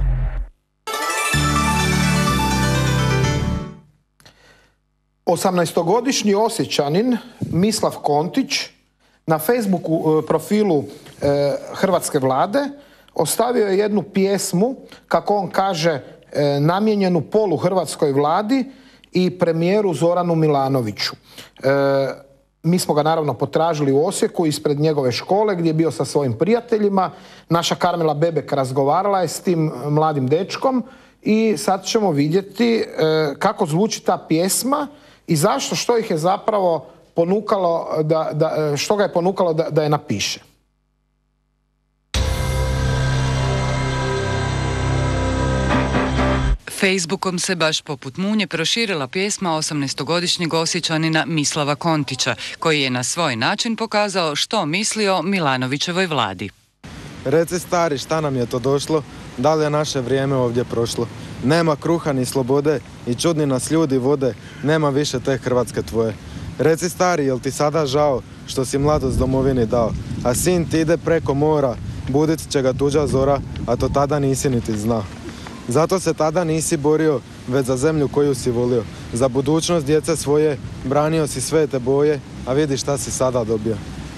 osamnaestogodišnji Osječanin Mislav Kontić na Facebooku profilu e, Hrvatske vlade ostavio je jednu pjesmu, kako on kaže, e, namijenjenu polu Hrvatskoj vladi i premijeru Zoranu Milanoviću. E, mi smo ga naravno potražili u Osijeku ispred njegove škole gdje je bio sa svojim prijateljima. Naša Karmela Bebek razgovarala je s tim mladim dečkom i sad ćemo vidjeti e, kako zvuči ta pjesma i zašto, što ih je zapravo ponukalo da, da, što ga je ponukalo da, da je napiše. Facebookom se baš poput munje proširila pjesma osamnaestogodišnjeg Osječanina Mislava Kontića, koji je na svoj način pokazao što misli o Milanovićevoj vladi. Reci stari, šta nam je to došlo? Da li je naše vrijeme ovdje prošlo? Nema kruha ni slobode i čudni nas ljudi vode, nema više te Hrvatske tvoje. Reci stari, jel ti sada žao što si mladost domovini dao, a sin ti ide preko mora, budit će ga tuđa zora, a to tada nisi niti znao. Zato se tada nisi borio, već za zemlju koju si volio. Za budućnost djece svoje, branio si sve te boje, a vidi šta si sada dobio.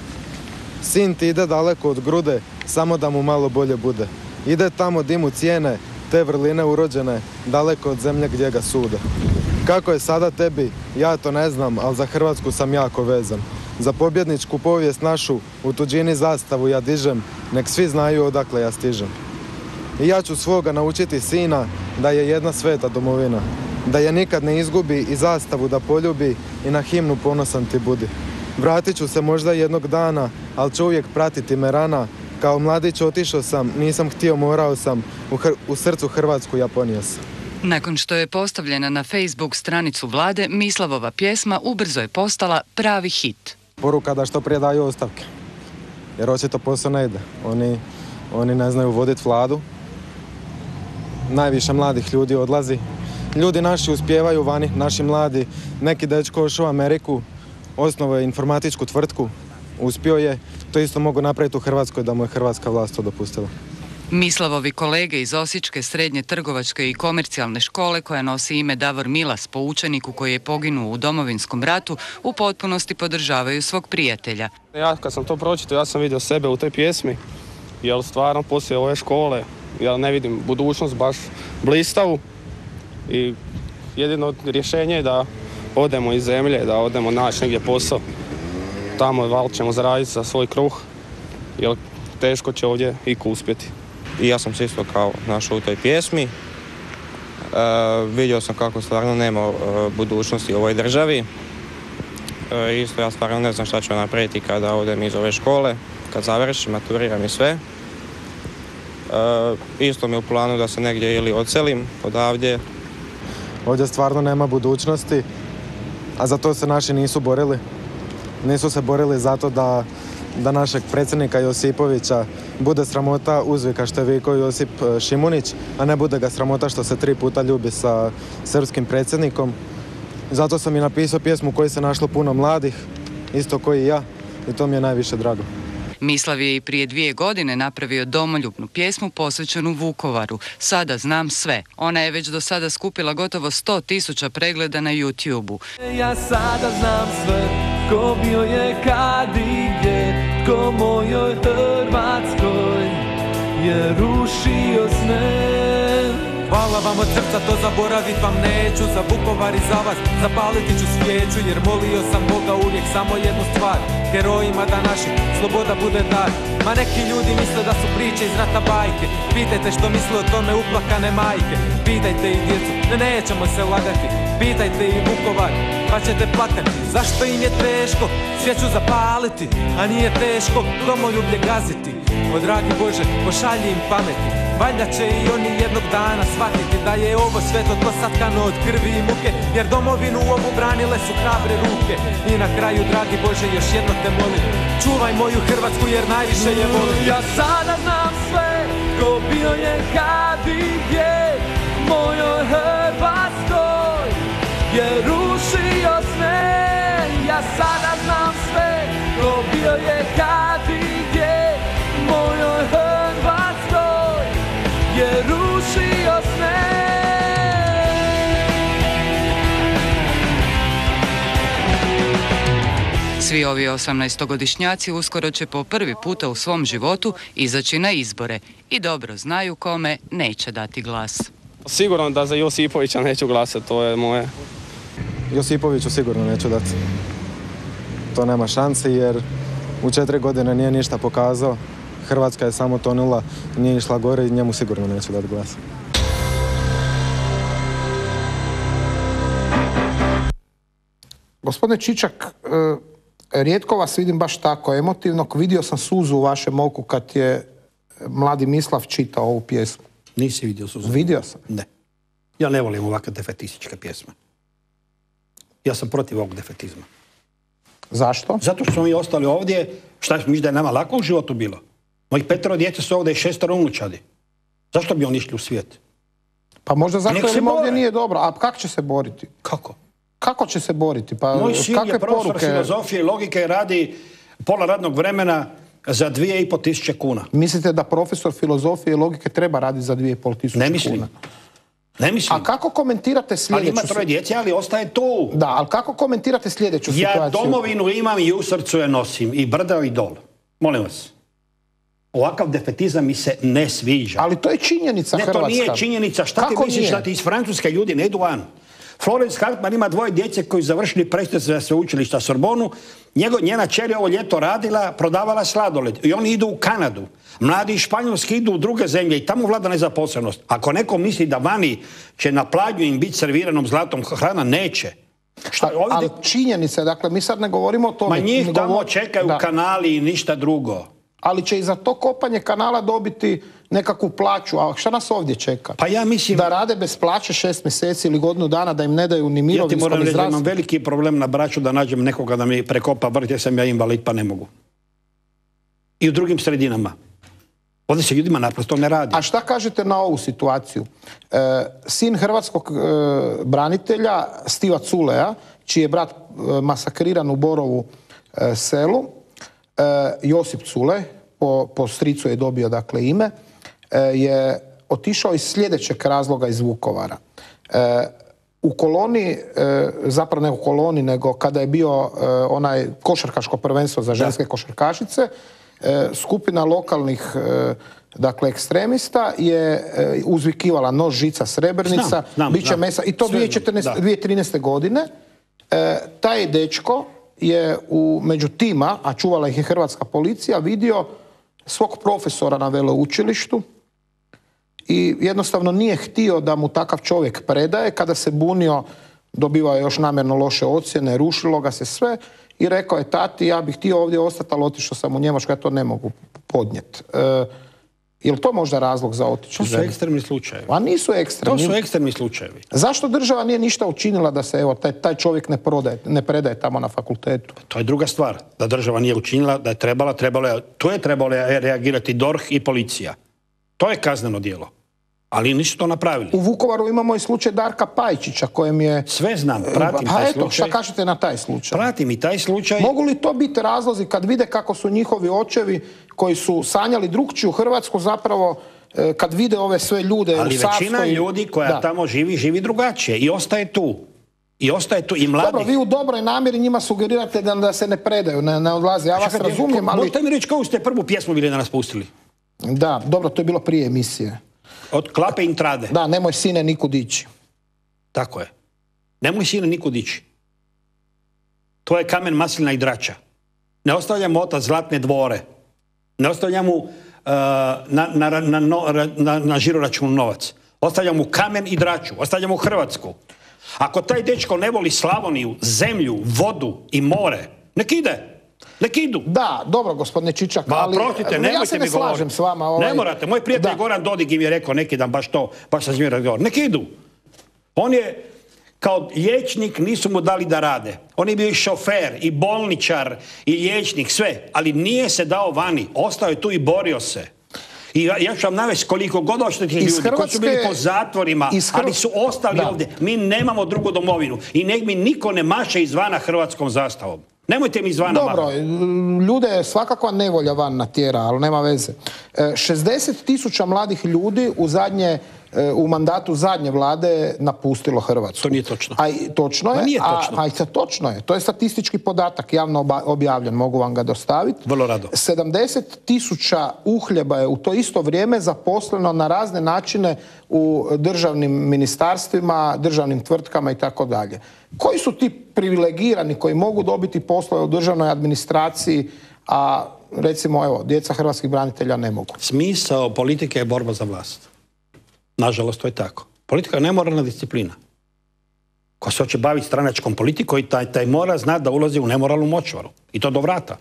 Sin ti ide daleko od grude, samo da mu malo bolje bude. Ide tamo di mu cijene, te vrline urođene, daleko od zemlje gdje ga sude. Kako je sada tebi, ja to ne znam, ali za Hrvatsku sam jako vezan. Za pobjedničku povijest našu, u tuđini zastavu ja dižem, nek svi znaju odakle ja stižem. I ja ću svoga naučiti sina da je jedna sveta domovina, da je nikad ne izgubi i zastavu da poljubi i na himnu ponosan ti budi. Vratit ću se možda jednog dana, ali ću uvijek pratiti me rana. Kao mladić otišao sam, nisam htio, morao sam, u, hr- u srcu Hrvatsku ja ponio sam. Nakon što je postavljena na Facebook stranicu vlade, Mislavova pjesma ubrzo je postala pravi hit. Poruka da što prije daju ostavke, jer očito posao ne ide. Oni, oni ne znaju voditi vladu. Najviše mladih ljudi odlazi. Ljudi naši uspijevaju vani, naši mladi. Neki dečko ošao u Ameriku, osnovao je informatičku tvrtku, uspio je. To isto mogu napraviti u Hrvatskoj da mu je hrvatska vlast to dopustila. Mislavovi kolege iz Osječke srednje trgovačke i komercijalne škole, koja nosi ime Davor Milas, po učeniku koji je poginuo u Domovinskom ratu, u potpunosti podržavaju svog prijatelja. Ja kad sam to pročitao, ja sam vidio sebe u toj pjesmi, jer stvarno poslije ove škole ja ne vidim budućnost baš blistavu i jedino rješenje je da odemo iz zemlje, da odemo naći negdje posao. Tamo val ćemo zaraditi za svoj kruh, jer teško će ovdje iko uspjeti. I ja sam se isto kao našao u toj pjesmi. E, vidio sam kako stvarno nema e, budućnosti u ovoj državi. E, isto ja stvarno ne znam šta ću napraviti kada odem iz ove škole, kad završim, maturiram i sve. E, isto mi je u planu da se negdje ili odselim odavdje. Ovdje stvarno nema budućnosti, a za to se naši nisu borili. Nisu se borili zato da, da našeg predsjednika Josipovića bude sramota uzvika što je vikao Josip Šimunić, a ne bude ga sramota što se tri puta ljubi sa srpskim predsjednikom. Zato sam i napisao pjesmu u kojoj se našlo puno mladih, isto koji i ja, i to mi je najviše drago. Mislav je i prije dvije godine napravio domoljubnu pjesmu posvećenu Vukovaru. Sada znam sve. Ona je već do sada skupila gotovo sto tisuća pregleda na YouTube-u. Ja sada znam sve, ko bio je kad i gdje, ko mojoj Hrvatskoj je rušio sne. Hvala vam od srca, to zaboravit vam neću. Za Vukovar i za vas zapaliti ću svijeću, jer molio sam Boga uvijek samo jednu stvar, herojima da naši sloboda bude dar. Ma neki ljudi misle da su priče iz rata bajke, pitajte što misle o tome uplakane majke. Pitajte i djecu, ne nećemo se lagati, pitajte i Vukovar, pa ćete plakati. Zašto im je teško svijeću zapaliti, a nije teško domoljublje gaziti? O dragi Bože, pošalji im pameti, valjda će i oni jednog dana shvatiti da je ovo sveto to satkano od krvi i muke, jer domovinu ovu branile su hrabre ruke. I na kraju, dragi Bože, još jedno te molim, čuvaj moju Hrvatsku jer najviše je volim. Ja sada znam sve, ko bio je kad i gdje, mojoj Hrvatskoj je rušio sne. Ja sada znam sve, ko bio je kad i gdje, mojoj Hrvatskoj je rušio sne. Svi ovi osamnaestogodišnjaci uskoro će po prvi puta u svom životu izaći na izbore i dobro znaju kome neće dati glas. Sigurno da za Josipovića neću glasati, to je moje. Josipoviću sigurno neću dati. To nema šanse jer u četiri godine nije ništa pokazao. Hrvatska je samo tonula, nije išla gore i njemu sigurno neću dati glas. Gospodine Čičak, rijetko vas vidim baš tako emotivnog. Vidio sam suzu u vašem oku kad je mladi Mislav čitao ovu pjesmu. Nisi vidio suzu? Vidio sam. Ne. Ja ne volim ovakve defetističke pjesme. Ja sam protiv ovog defetizma. Zašto? Zato što smo mi ostali ovdje. Šta misliš da je nama lako u životu bilo? Mojih petero djece su ovdje i šestero unučadi. Zašto bi oni išli u svijet? Pa možda zato jer im ovdje bore. nije dobro. A kako će se boriti? Kako? Kako će se boriti? Pa Moj sin kakve je profesor poruke? filozofije i logike i radi pola radnog vremena za dvije i pol tisuće kuna. Mislite da profesor filozofije i logike treba raditi za dvije i pol tisuće kuna? Ne mislim. Ne mislim. A kako komentirate sljedeću... Ali ima troje djece, ali ostaje tu. Da, ali kako komentirate sljedeću situaciju? Ja domovinu imam i u srcu je nosim. I brda i dol. Molim vas. Ovakav defetizam mi se ne sviđa. Ali to je činjenica ne, Hrvatska. Ne, to nije činjenica. Šta ti misliš da ti iz Francuske ljudi ne idu van? Florence Hartman ima dvoje djece koji završili prestiž za sveučilišta Sorbonu. Njego, njena čer je ovo ljeto radila, prodavala sladoled. I oni idu u Kanadu. Mladi iz Španjolske idu u druge zemlje i tamo vlada nezaposlenost. Ako neko misli da vani će na pladnju im biti serviranom zlatom hrana, neće. Šta, ovdje... Ali činjenica, dakle, mi sad ne govorimo o tome. Ma njih ne tamo govor... čekaju da. Kanali i ništa drugo. Ali će i za to kopanje kanala dobiti nekakvu plaću. A šta nas ovdje čeka? Pa ja mislim... Da rade bez plaće šest mjeseci ili godinu dana, da im ne daju ni mirovinsko, ni zdravstvo. Ja ti moram reći da imam veliki problem na Braču da nađem nekoga da mi prekopa vrt, jer sam ja invalid pa ne mogu. I u drugim sredinama. Ovdje se ljudima naprosto ne radi. A šta kažete na ovu situaciju? E, sin hrvatskog e, branitelja Stiva Culeja, čiji je brat e, masakriran u Borovu e, selu, e, Josip Culej, po, po stricu je dobio dakle ime, e, je otišao iz sljedećeg razloga iz Vukovara. E, u koloni, e, zapravo ne u koloni, nego kada je bio e, onaj košarkaško prvenstvo za ženske da. košarkašice, skupina lokalnih dakle ekstremista je uzvikivala nož, žica, Srebrenica, znam, znam, biće znam. Mesa i to dvije tisuće trinaeste. godine. E, taj dečko je u, među tima, a čuvala ih je hrvatska policija, vidio svog profesora na veleučilištu i jednostavno nije htio da mu takav čovjek predaje. Kada se bunio, dobivao je još namjerno loše ocjene, rušilo ga se sve. I rekao je, tati, ja bih htio ovdje ostati, ali otišao sam u Njemačku, ja to ne mogu podnijeti. E, Je li to možda razlog za otići? To su ekstremni slučajevi. A nisu ekstremni. To su ekstremni slučajevi. Zašto država nije ništa učinila da se evo, taj, taj čovjek ne, prodaje, ne predaje tamo na fakultetu? To je druga stvar. Da država nije učinila, da je trebala, trebalo je, to je trebalo reagirati D O R H i policija. To je kazneno djelo. Ali nisu to napravili. U Vukovaru imamo i slučaj Darka Pajčića kojem je... Sve znam, pratim pa, taj eto, slučaj. Šta kažete na taj slučaj? Pratim i taj slučaj. Mogu li to biti razlozi kad vide kako su njihovi očevi koji su sanjali drugčiju Hrvatsku zapravo kad vide ove sve ljude ali u Savskoj... Ali većina ljudi koja da. tamo živi, živi drugačije i ostaje tu. I ostaje tu i mladih. Dobro, vi u dobroj namjeri njima sugerirate da, da se ne predaju, ne, ne odlaze. Ja vas Čekaj, razumijem, ali... Možete mi reći koju ste prvu pjesmu bili da nas pustili? Da, dobro, to je bilo prije emisije. Od Klape Intrade. Da, nemoj sine nikud ići. Tako je. Nemoj sine nikud ići. To je kamen maslina i drača. Ne ostavljamo otac zlatne dvore. Ne ostavljamo uh, na, na, na, na, na žiroračun novac. Ostavljamo mu kamen i draču. Ostavljamo Hrvatsku. Ako taj dečko ne voli Slavoniju, zemlju, vodu i more, nek ide. Nek idu. Da, dobro, gospodine Čičak, ali... Prostite, nemojte ja se ne mi slažem govoriti. s vama. Ovaj... Ne morate. Moj prijatelj da. Goran Dodig im je rekao neki dan baš to, baš sa njim razgovor. Nek idu. On je kao liječnik, nisu mu dali da rade. On je bio i šofer, i bolničar, i liječnik, sve. Ali nije se dao vani. Ostao je tu i borio se. I ja, ja ću vam navesti koliko god hoćete tih ljudi Hrvatske, koji su bili po zatvorima, Hrv... ali su ostali da. Ovdje. Mi nemamo drugu domovinu. I nek mi niko ne maše izvana hrvatskom zastavom. Nemojte mi izvana Dobro, maha. Ljude svakako nevolja van natjera, ali nema veze. šezdeset tisuća mladih ljudi u zadnje u mandatu zadnje vlade napustilo Hrvatsku. To nije točno. A, točno je, nije točno. A, a i sad točno je. To je statistički podatak, javno objavljen, mogu vam ga dostaviti. Vrlo rado. sedamdeset tisuća uhljeba je u to isto vrijeme zaposleno na razne načine u državnim ministarstvima, državnim tvrtkama i tako dalje. Koji su ti privilegirani koji mogu dobiti poslove u državnoj administraciji, a recimo, evo, djeca hrvatskih branitelja ne mogu? Smisao politike je borba za vlast. Nažalost, to je tako. Politika je nemoralna disciplina. Ko se hoće baviti stranačkom politikom, taj, taj mora znati da ulazi u nemoralnu močvaru. I to do vrata.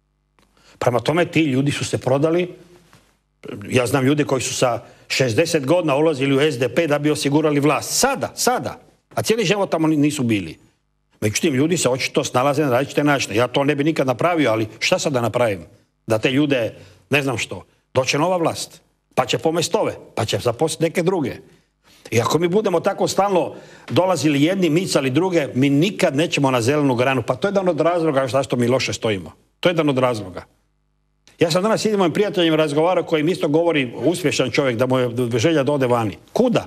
Prema tome, ti ljudi su se prodali. Ja znam ljude koji su sa šezdeset godina ulazili u S D P da bi osigurali vlast. Sada, sada. A cijeli život tamo nisu bili. Međutim, ljudi se očito snalaze na različite načine. Ja to ne bi nikad napravio, ali šta sad da napravim? Da te ljude, ne znam što, doće nova vlast. Pa će pomest ove, pa će zaposliti neke druge. I ako mi budemo tako stalno dolazili jedni, micali druge, mi nikad nećemo na zelenu granu. Pa to je jedan od razloga zašto mi loše stojimo. To je jedan od razloga. Ja sam danas s jednim mojim prijateljem razgovarao koji mi isto govori uspješan čovjek da mu je želja da ode vani. Kuda?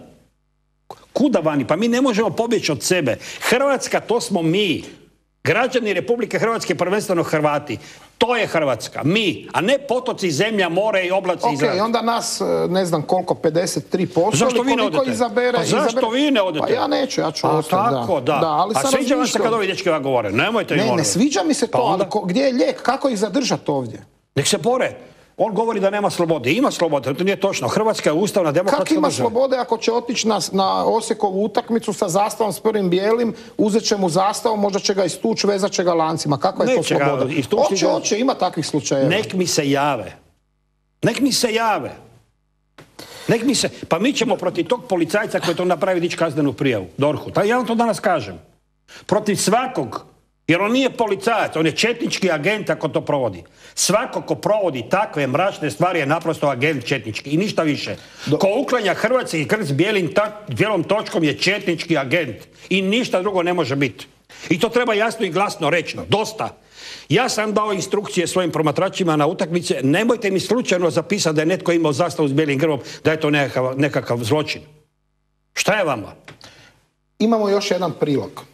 Kuda vani? Pa mi ne možemo pobjeći od sebe. Hrvatska, to smo mi. Građani Republike Hrvatske, prvenstveno Hrvati. To je Hrvatska. Mi. A ne potoci, zemlja, more i oblaci okay, i zrak. Ok, onda nas, ne znam koliko, pedeset tri posto. Zašto vi ne odete? Izabere, pa zašto izabere... vi ne odete? Pa ja neću, ja ću A ostati. tako, da. da. da ali A sviđa vam se kad ovi dečki vam govore? Nemojte ne, mi ne sviđa mi se to, pa ali ko, gdje je lijek? Kako ih zadržati ovdje? Nek se bore. On govori da nema slobode. Ima slobode, to nije točno. Hrvatska je ustavna demokratska država. Kako ima država. slobode ako će otići na, na Osijekovu utakmicu sa zastavom s prvim bijelim, uzet će mu zastavu, možda će ga istući, vezat će ga lancima. Kako je Neće to sloboda? Oće, ga... oće, ima takvih slučajeva. Nek mi se jave. Nek mi se jave. Nek mi se... Pa mi ćemo protiv tog policajca koji to napravi dići kaznenu prijavu, D O R H-u. Ja vam to danas kažem. Protiv svakog. Jer on nije policajac, on je četnički agent ako to provodi. Svako ko provodi takve mračne stvari je naprosto agent četnički i ništa više. Do... Ko uklanja hrvatski krst bijelim ta, bijelom točkom je četnički agent i ništa drugo ne može biti. I to treba jasno i glasno reći. Dosta. Ja sam dao instrukcije svojim promatračima na utakmice, nemojte mi slučajno zapisati da je netko imao zastavu s bijelim grbom, da je to nekakav, nekakav zločin. Šta je vama? Imamo još jedan prilog.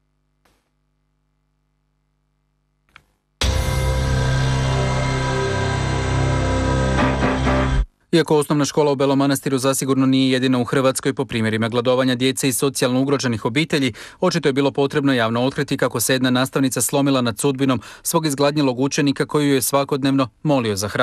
Iako osnovna škola u Belom Manastiru zasigurno nije jedina u Hrvatskoj po primjerima gladovanja djece i socijalno ugroženih obitelji, očito je bilo potrebno javno otkriti kako se jedna nastavnica slomila nad sudbinom svog izgladnjelog učenika koju je svakodnevno molio za hranu.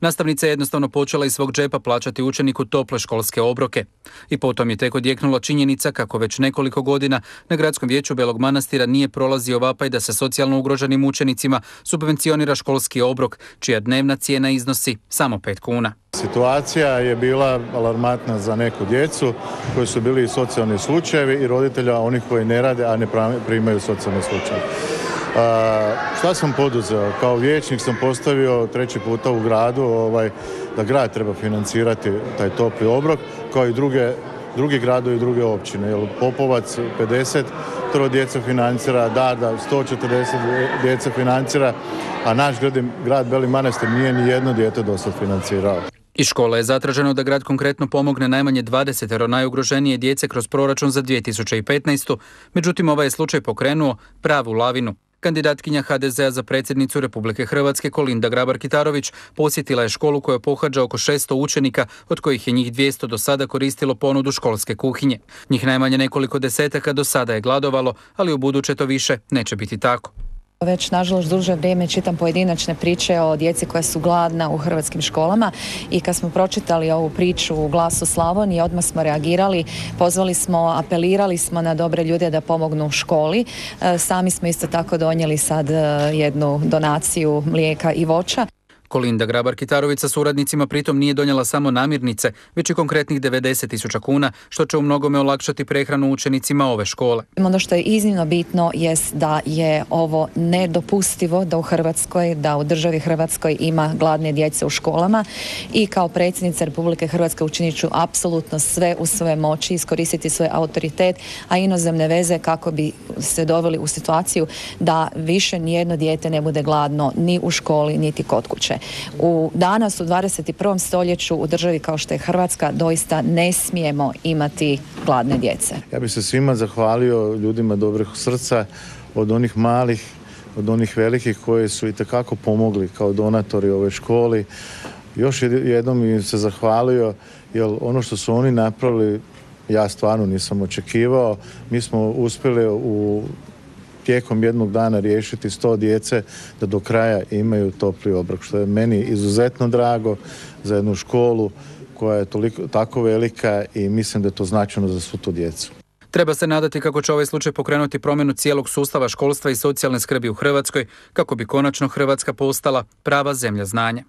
Nastavnica je jednostavno počela iz svog džepa plaćati učeniku tople školske obroke. I potom je tek odjeknula činjenica kako već nekoliko godina na Gradskom vijeću Belog Manastira nije prolazio vapaj da se socijalno ugroženim učenicima subvencionira školski obrok, čija dnevna cijena iznosi samo pet kuna. Situacija je bila alarmantna za neku djecu koji su bili socijalni slučajevi i roditelja onih koji ne rade, a ne primaju socijalne slučajeve. Uh, šta sam poduzeo? Kao vijećnik sam postavio treći puta u gradu ovaj, da grad treba financirati taj topli obrok, kao i druge, drugi gradovi i druge općine. Jer Popovac pedeset djece financira, Darda sto četrdeset djece financira, a naš grad, grad Beli Manastir nije ni jedno dijete do sad financirao. Iz škole je zatraženo da grad konkretno pomogne najmanje dvadeset najugroženije djece kroz proračun za dvije tisuće petnaestu. Međutim, ovaj je slučaj pokrenuo pravu lavinu. Kandidatkinja ha de zea za predsjednicu Republike Hrvatske Kolinda Grabar-Kitarović posjetila je školu koja pohađa oko šesto učenika, od kojih je njih dvjesto do sada koristilo ponudu školske kuhinje. Njih najmanje nekoliko desetaka do sada je gladovalo, ali u buduće to više neće biti tako. Već, nažalost, duže vrijeme čitam pojedinačne priče o djeci koja su gladna u hrvatskim školama i kad smo pročitali ovu priču u Glasu Slavonije, odmah smo reagirali, pozvali smo, apelirali smo na dobre ljude da pomognu školi. Sami smo isto tako donijeli sad jednu donaciju mlijeka i voća. Kolinda Grabar-Kitarović sa suradnicima pritom nije donijela samo namirnice, već i konkretnih devedeset tisuća kuna, što će u mnogome olakšati prehranu učenicima ove škole. Ono što je iznimno bitno jest da je ovo nedopustivo da u Hrvatskoj, da u državi Hrvatskoj ima gladne djece u školama i kao predsjednica Republike Hrvatske učinit ću apsolutno sve u svoje moći, iskoristiti svoj autoritet, a inozemne veze kako bi se doveli u situaciju da više nijedno dijete ne bude gladno ni u školi, niti kod kuće. U danas u dvadeset i prvom stoljeću u državi kao što je Hrvatska doista ne smijemo imati gladne djece. Ja bih se svima zahvalio, ljudima dobrih srca, od onih malih, od onih velikih koji su itekako pomogli kao donatori ovoj školi. Još jednom im se zahvalio, jer ono što su oni napravili ja stvarno nisam očekivao. Mi smo uspjeli u tijekom jednog dana riješiti sto djece da do kraja imaju topli obrok, što je meni izuzetno drago za jednu školu koja je toliko, tako velika i mislim da je to značajno za svu tu djecu. Treba se nadati kako će ovaj slučaj pokrenuti promjenu cijelog sustava školstva i socijalne skrbi u Hrvatskoj, kako bi konačno Hrvatska postala prava zemlja znanja.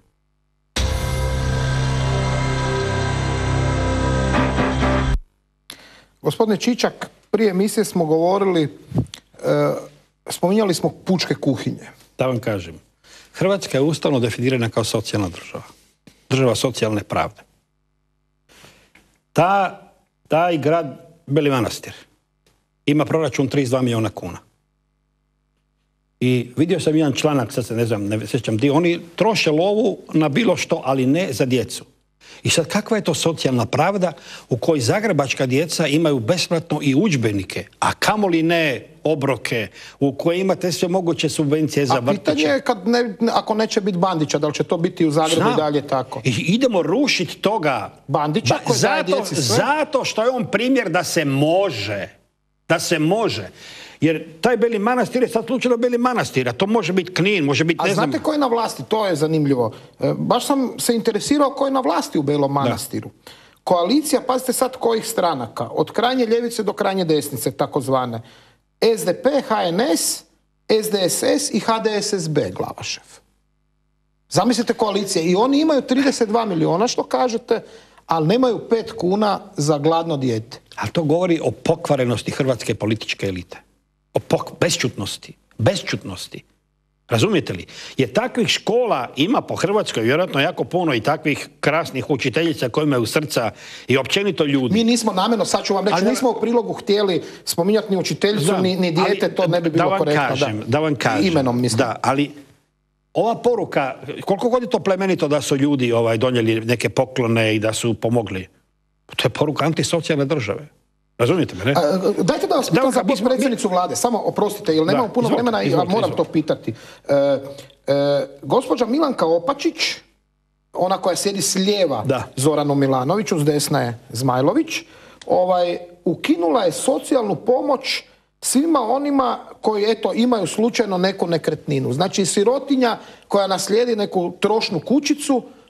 Gospodine Čičak, prije emisije smo govorili, e, spominjali smo pučke kuhinje. Da vam kažem, Hrvatska je ustavno definirana kao socijalna država. Država socijalne pravde. Ta, taj grad Beli Manastir ima proračun trideset dva milijuna kuna. I vidio sam jedan članak, sad se ne znam, ne sjećam di, oni troše lovu na bilo što, ali ne za djecu. I sad kakva je to socijalna pravda u kojoj zagrebačka djeca imaju besplatno i udžbenike, a kamoli ne obroke, u kojoj imate sve moguće subvencije za vrtiće. A pitanje je kad ne, ako neće biti Bandića, da li će to biti u Zagrebu i dalje tako? I idemo rušiti toga. Bandića koji daje djeci sve? Zato što je on primjer da se može. Da se može. Jer taj Beli Manastir je sad slučajno Beli Manastir, a to može biti Knin, može biti, ne znam... A znate ko je na vlasti? To je zanimljivo. E, baš sam se interesirao ko je na vlasti u Belom Manastiru. Da. Koalicija, pazite sad kojih stranaka, od krajnje ljevice do krajnje desnice, takozvane. es de pe, ha en es, es de es es i ha de es es be, Glavašev. Zamislite koalicije. I oni imaju trideset dva milijuna, što kažete, ali nemaju pet kuna za gladno dijete. Ali to govori o pokvarenosti hrvatske političke elite. O pok besčutnosti. Besčutnosti. Razumijete li? Jer takvih škola ima po Hrvatskoj vjerojatno jako puno i takvih krasnih učiteljica koji imaju srca i općenito ljudi. Mi nismo namjerno, sad ću vam reći, ali, nismo u prilogu htjeli spominjati ni učiteljicu, da, ni, ni dijete, ali, to ne bi bilo da korektno. Kažem, da. da vam kažem. Imenom mislim. Da, ali ova poruka, koliko god je to plemenito da su ljudi ovaj, donijeli neke poklone i da su pomogli, to je poruka antisocijalne države. Razumijete me, ne? A, dajte da vas pitam za potpredsjednicu vlade, samo oprostite, jer nemam puno vremena i moram izvolite. to pitati. E, e, gospođa Milanka Opačić, ona koja sjedi s lijeva da. Zoranu Milanoviću, s desna je Zmajlović, ovaj, ukinula je socijalnu pomoć svima onima koji eto, imaju slučajno neku nekretninu. Znači sirotinja koja naslijedi neku trošnu kućicu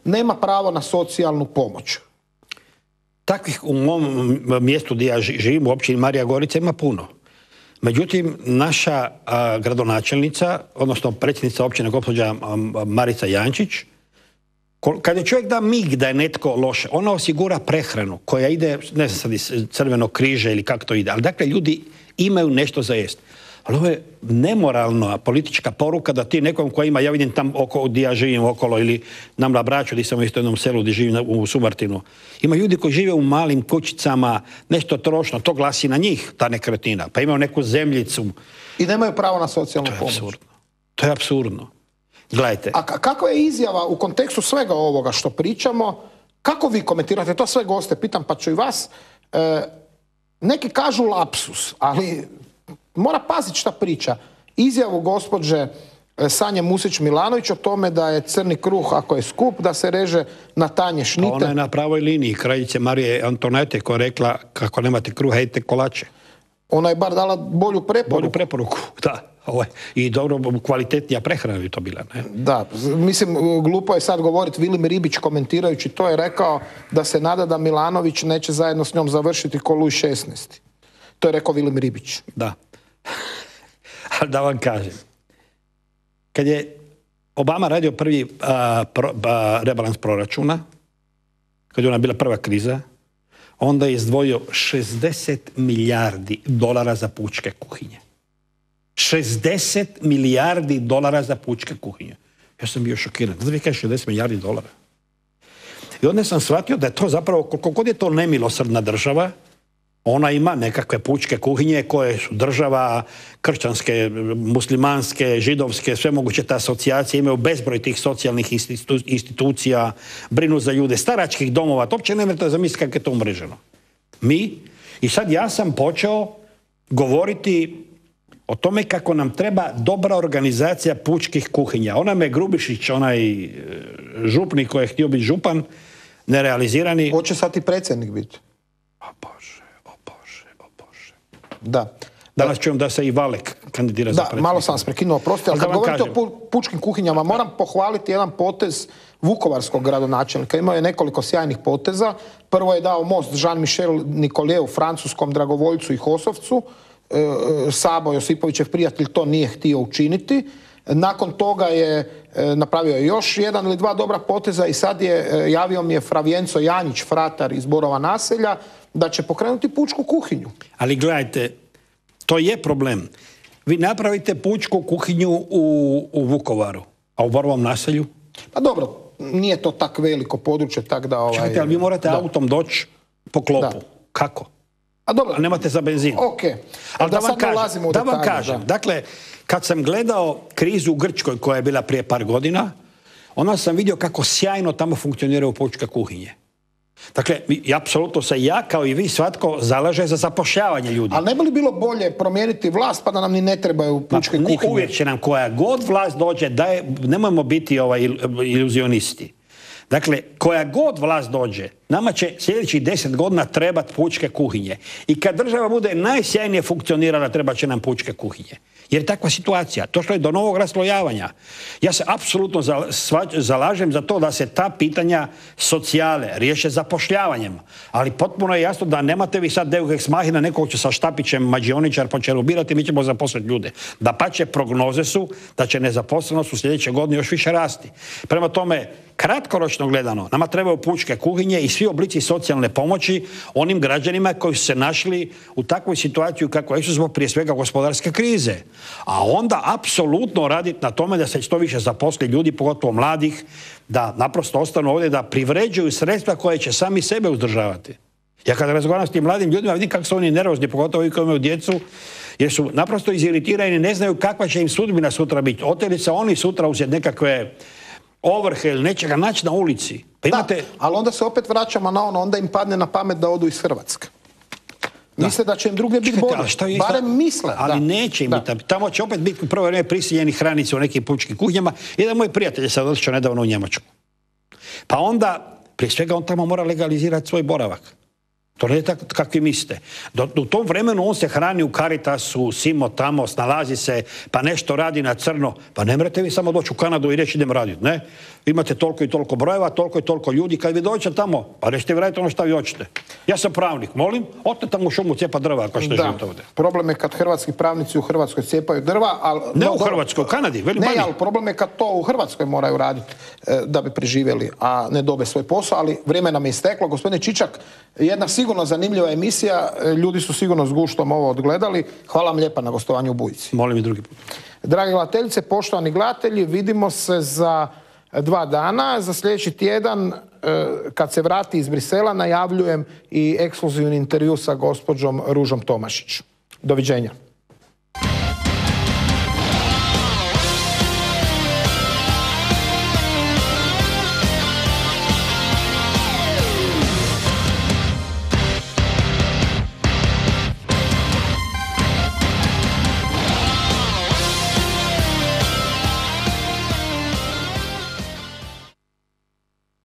nema pravo na socijalnu pomoć. Takvih u mom mjestu gdje ja živim, u općini Marija Gorica, ima puno. Međutim, naša a, gradonačelnica, odnosno predsjednica općine gospođa Marica Jančić, kada čovjek da mig da je netko loše, ona osigura prehranu koja ide, ne znam sad iz Crvenog križa ili kako to ide, ali dakle ljudi imaju nešto za jest. Ali ovo je nemoralna politička poruka da ti nekom koji ima, ja vidim tam oko, gdje ja živim okolo ili nam na Braču, gdje sam u isto jednom selu gdje živim u Sumartinu, ima ljudi koji žive u malim kućicama, nešto trošno, to glasi na njih, ta nekretnina, pa imaju neku zemljicu. I nemaju pravo na socijalnu pomoć. pomoć. Apsurdno. To je apsurdno. Gledajte. A kakva je izjava u kontekstu svega ovoga što pričamo, kako vi komentirate, to sve goste pitam, pa ću i vas, e, neki kažu lapsus, ali mora paziti šta priča. Izjavu gospođe Sanje Musić-Milanović o tome da je crni kruh, ako je skup, da se reže na tanje šnite. Pa ona je na pravoj liniji, kraljice Marije Antonete koja je rekla kako nemate kruha, jedite kolače. Ona je bar dala bolju preporuku. Bolju preporuku, da. I dobro, kvalitetnija prehrana bi to bila, ne? Da, mislim, glupo je sad govoriti, Vilim Ribić komentirajući to je rekao da se nada da Milanović neće zajedno s njom završiti ko Luj šesnaesti. To je rekao Vilim Ribić. Da. Ali da vam kažem, kad je Obama radio prvi a, pro, a, rebalans proračuna, kad je ona bila prva kriza, onda je izdvojio šezdeset milijardi dolara za pučke kuhinje. šezdeset milijardi dolara za pučke kuhinje. Ja sam bio šokiran. Da vi kažeš šezdeset milijardi dolara. I onda sam shvatio da je to zapravo, koliko god je to nemilosrdna država, ona ima nekakve pučke kuhinje koje su država, kršćanske, muslimanske, židovske, sve moguće te asocijacije, imaju bezbroj tih socijalnih institu, institucija, brinu za ljude, staračkih domova, to uopće ne možete zamisliti kako je to umreženo. Mi, i sad ja sam počeo govoriti o tome kako nam treba dobra organizacija pučkih kuhinja. Ona me Grubišić, onaj župnik koji je htio biti župan, nerealizirani. Hoće sad i predsjednik biti. O Bože, o Bože, o Bože. Da. Danas čujem da se i Valek kandidira za predsjednika. Da, malo sam vas prekinuo, prosti, ali kad govorite o pučkim kuhinjama, moram pohvaliti jedan potez vukovarskog gradonačelnika. Imao je nekoliko sjajnih poteza. Prvo je dao most Jean-Michel Nicollet u francuskom Dragovoljcu i Hosovcu. Sabo Josipovićev prijatelj to nije htio učiniti. Nakon toga je napravio još jedan ili dva dobra poteza i sad je, javio mi je Fravjenco Janjić, fratar iz Borova naselja, da će pokrenuti pučku kuhinju. Ali gledajte, to je problem. Vi napravite pučku kuhinju u, u Vukovaru, a u Borovom naselju? Pa dobro, nije to tak veliko područje, tak da... Ovaj, čekajte, ali vi morate da. autom doći po klopu. Da. Kako? A dobro. A nemate za benzin. Ok. Ali da, da vam kažem, da vam kažem. Da. Dakle, kad sam gledao krizu u Grčkoj koja je bila prije par godina, onda sam vidio kako sjajno tamo funkcioniraju pučke kuhinje. Dakle, i apsolutno se ja, kao i vi, svatko zalaže za zapošljavanje ljudi. Ali ne bi li bilo bolje promijeniti vlast pa da nam ni ne trebaju pučke kuhinje? Uvijek će nam koja god vlast dođe, da je, nemojmo biti ovaj iluzionisti. Dakle, koja god vlast dođe, nama će sljedećih deset godina trebati pučke kuhinje. I kad država bude najsjajnije funkcionirala, treba će nam pučke kuhinje. Jer je takva situacija. Došlo je do novog raslojavanja. Ja se apsolutno zalažem za to da se ta pitanja socijale riješe zapošljavanjem. Ali potpuno je jasno da nemate vi sad deus ex machina, nekog će sa štapićem mađioničar počerubirati, mi ćemo zaposliti ljude. Da pače prognoze su da će nezaposlenost u sljedeće godine još više rasti. Prema tome, kratkoročno gledano, nama trebaju pučke kuhinje i svi oblici socijalne pomoći onim građanima koji su se našli u takvoj situaciji kako su zbog prije svega gospodarske krize. A onda apsolutno raditi na tome da se što više zaposli ljudi, pogotovo mladih, da naprosto ostanu ovdje, da privređuju sredstva koje će sami sebe uzdržavati. Ja kada razgovaram s tim mladim ljudima vidim kako su oni nervozni, pogotovo ovi koji imaju djecu, jer su naprosto iziritirani, ne znaju kakva će im sudbina sutra biti. Oteli se oni sutra uslijed nekakve ovrhe ili nečega naći na ulici. Pa imate... Da, ali onda se opet vraćamo na ono, onda im padne na pamet da odu iz Hrvatske. Da. Misle da će im drugdje biti bolje. Barem misle. Ali da. neće im da. biti. Tamo će opet biti u prvo vrijeme prisiljeni hranice u nekim pučkim kuhinjama. Jedan moj prijatelj je sad otišao nedavno u Njemačku. Pa onda, prije svega, on tamo mora legalizirati svoj boravak. To ne je tako kakvi mislite. Do, u tom vremenu on se hrani u Caritasu, simo tamo, snalazi se, pa nešto radi na crno. Pa ne morate vi samo doći u Kanadu i reći idem raditi, ne? Imate toliko i toliko brojeva, toliko i toliko ljudi. Kad vi dođete tamo, pa nećete vi raditi ono što vi hoćete. Ja sam pravnik, molim, odite tamo u šumu cijepa drva, kao što je živite ovdje. Problem je kad hrvatski pravnici u Hrvatskoj cijepaju drva, ali... Ne u Hrvatskoj, u Kanadi, veli Ne, manje. ali problem je kad to u Hrvatskoj moraju raditi e, da bi preživjeli, a ne dobe svoj posao, ali vrijeme nam je isteklo. Gospodine Čičak, jedna sigurno zanimljiva emisija, ljudi su sigurno s guštom ovo odgledali. Hvala vam lijepa na gostovanju u Bujici. Molim i drugi put. Dragi gledateljice, poštovani gledatelji, vidimo se za dva dana. Za sljedeći tjedan, kad se vrati iz Brisela, najavljujem i ekskluzivni intervju sa gospođom Ružom Tomašić. Doviđenja.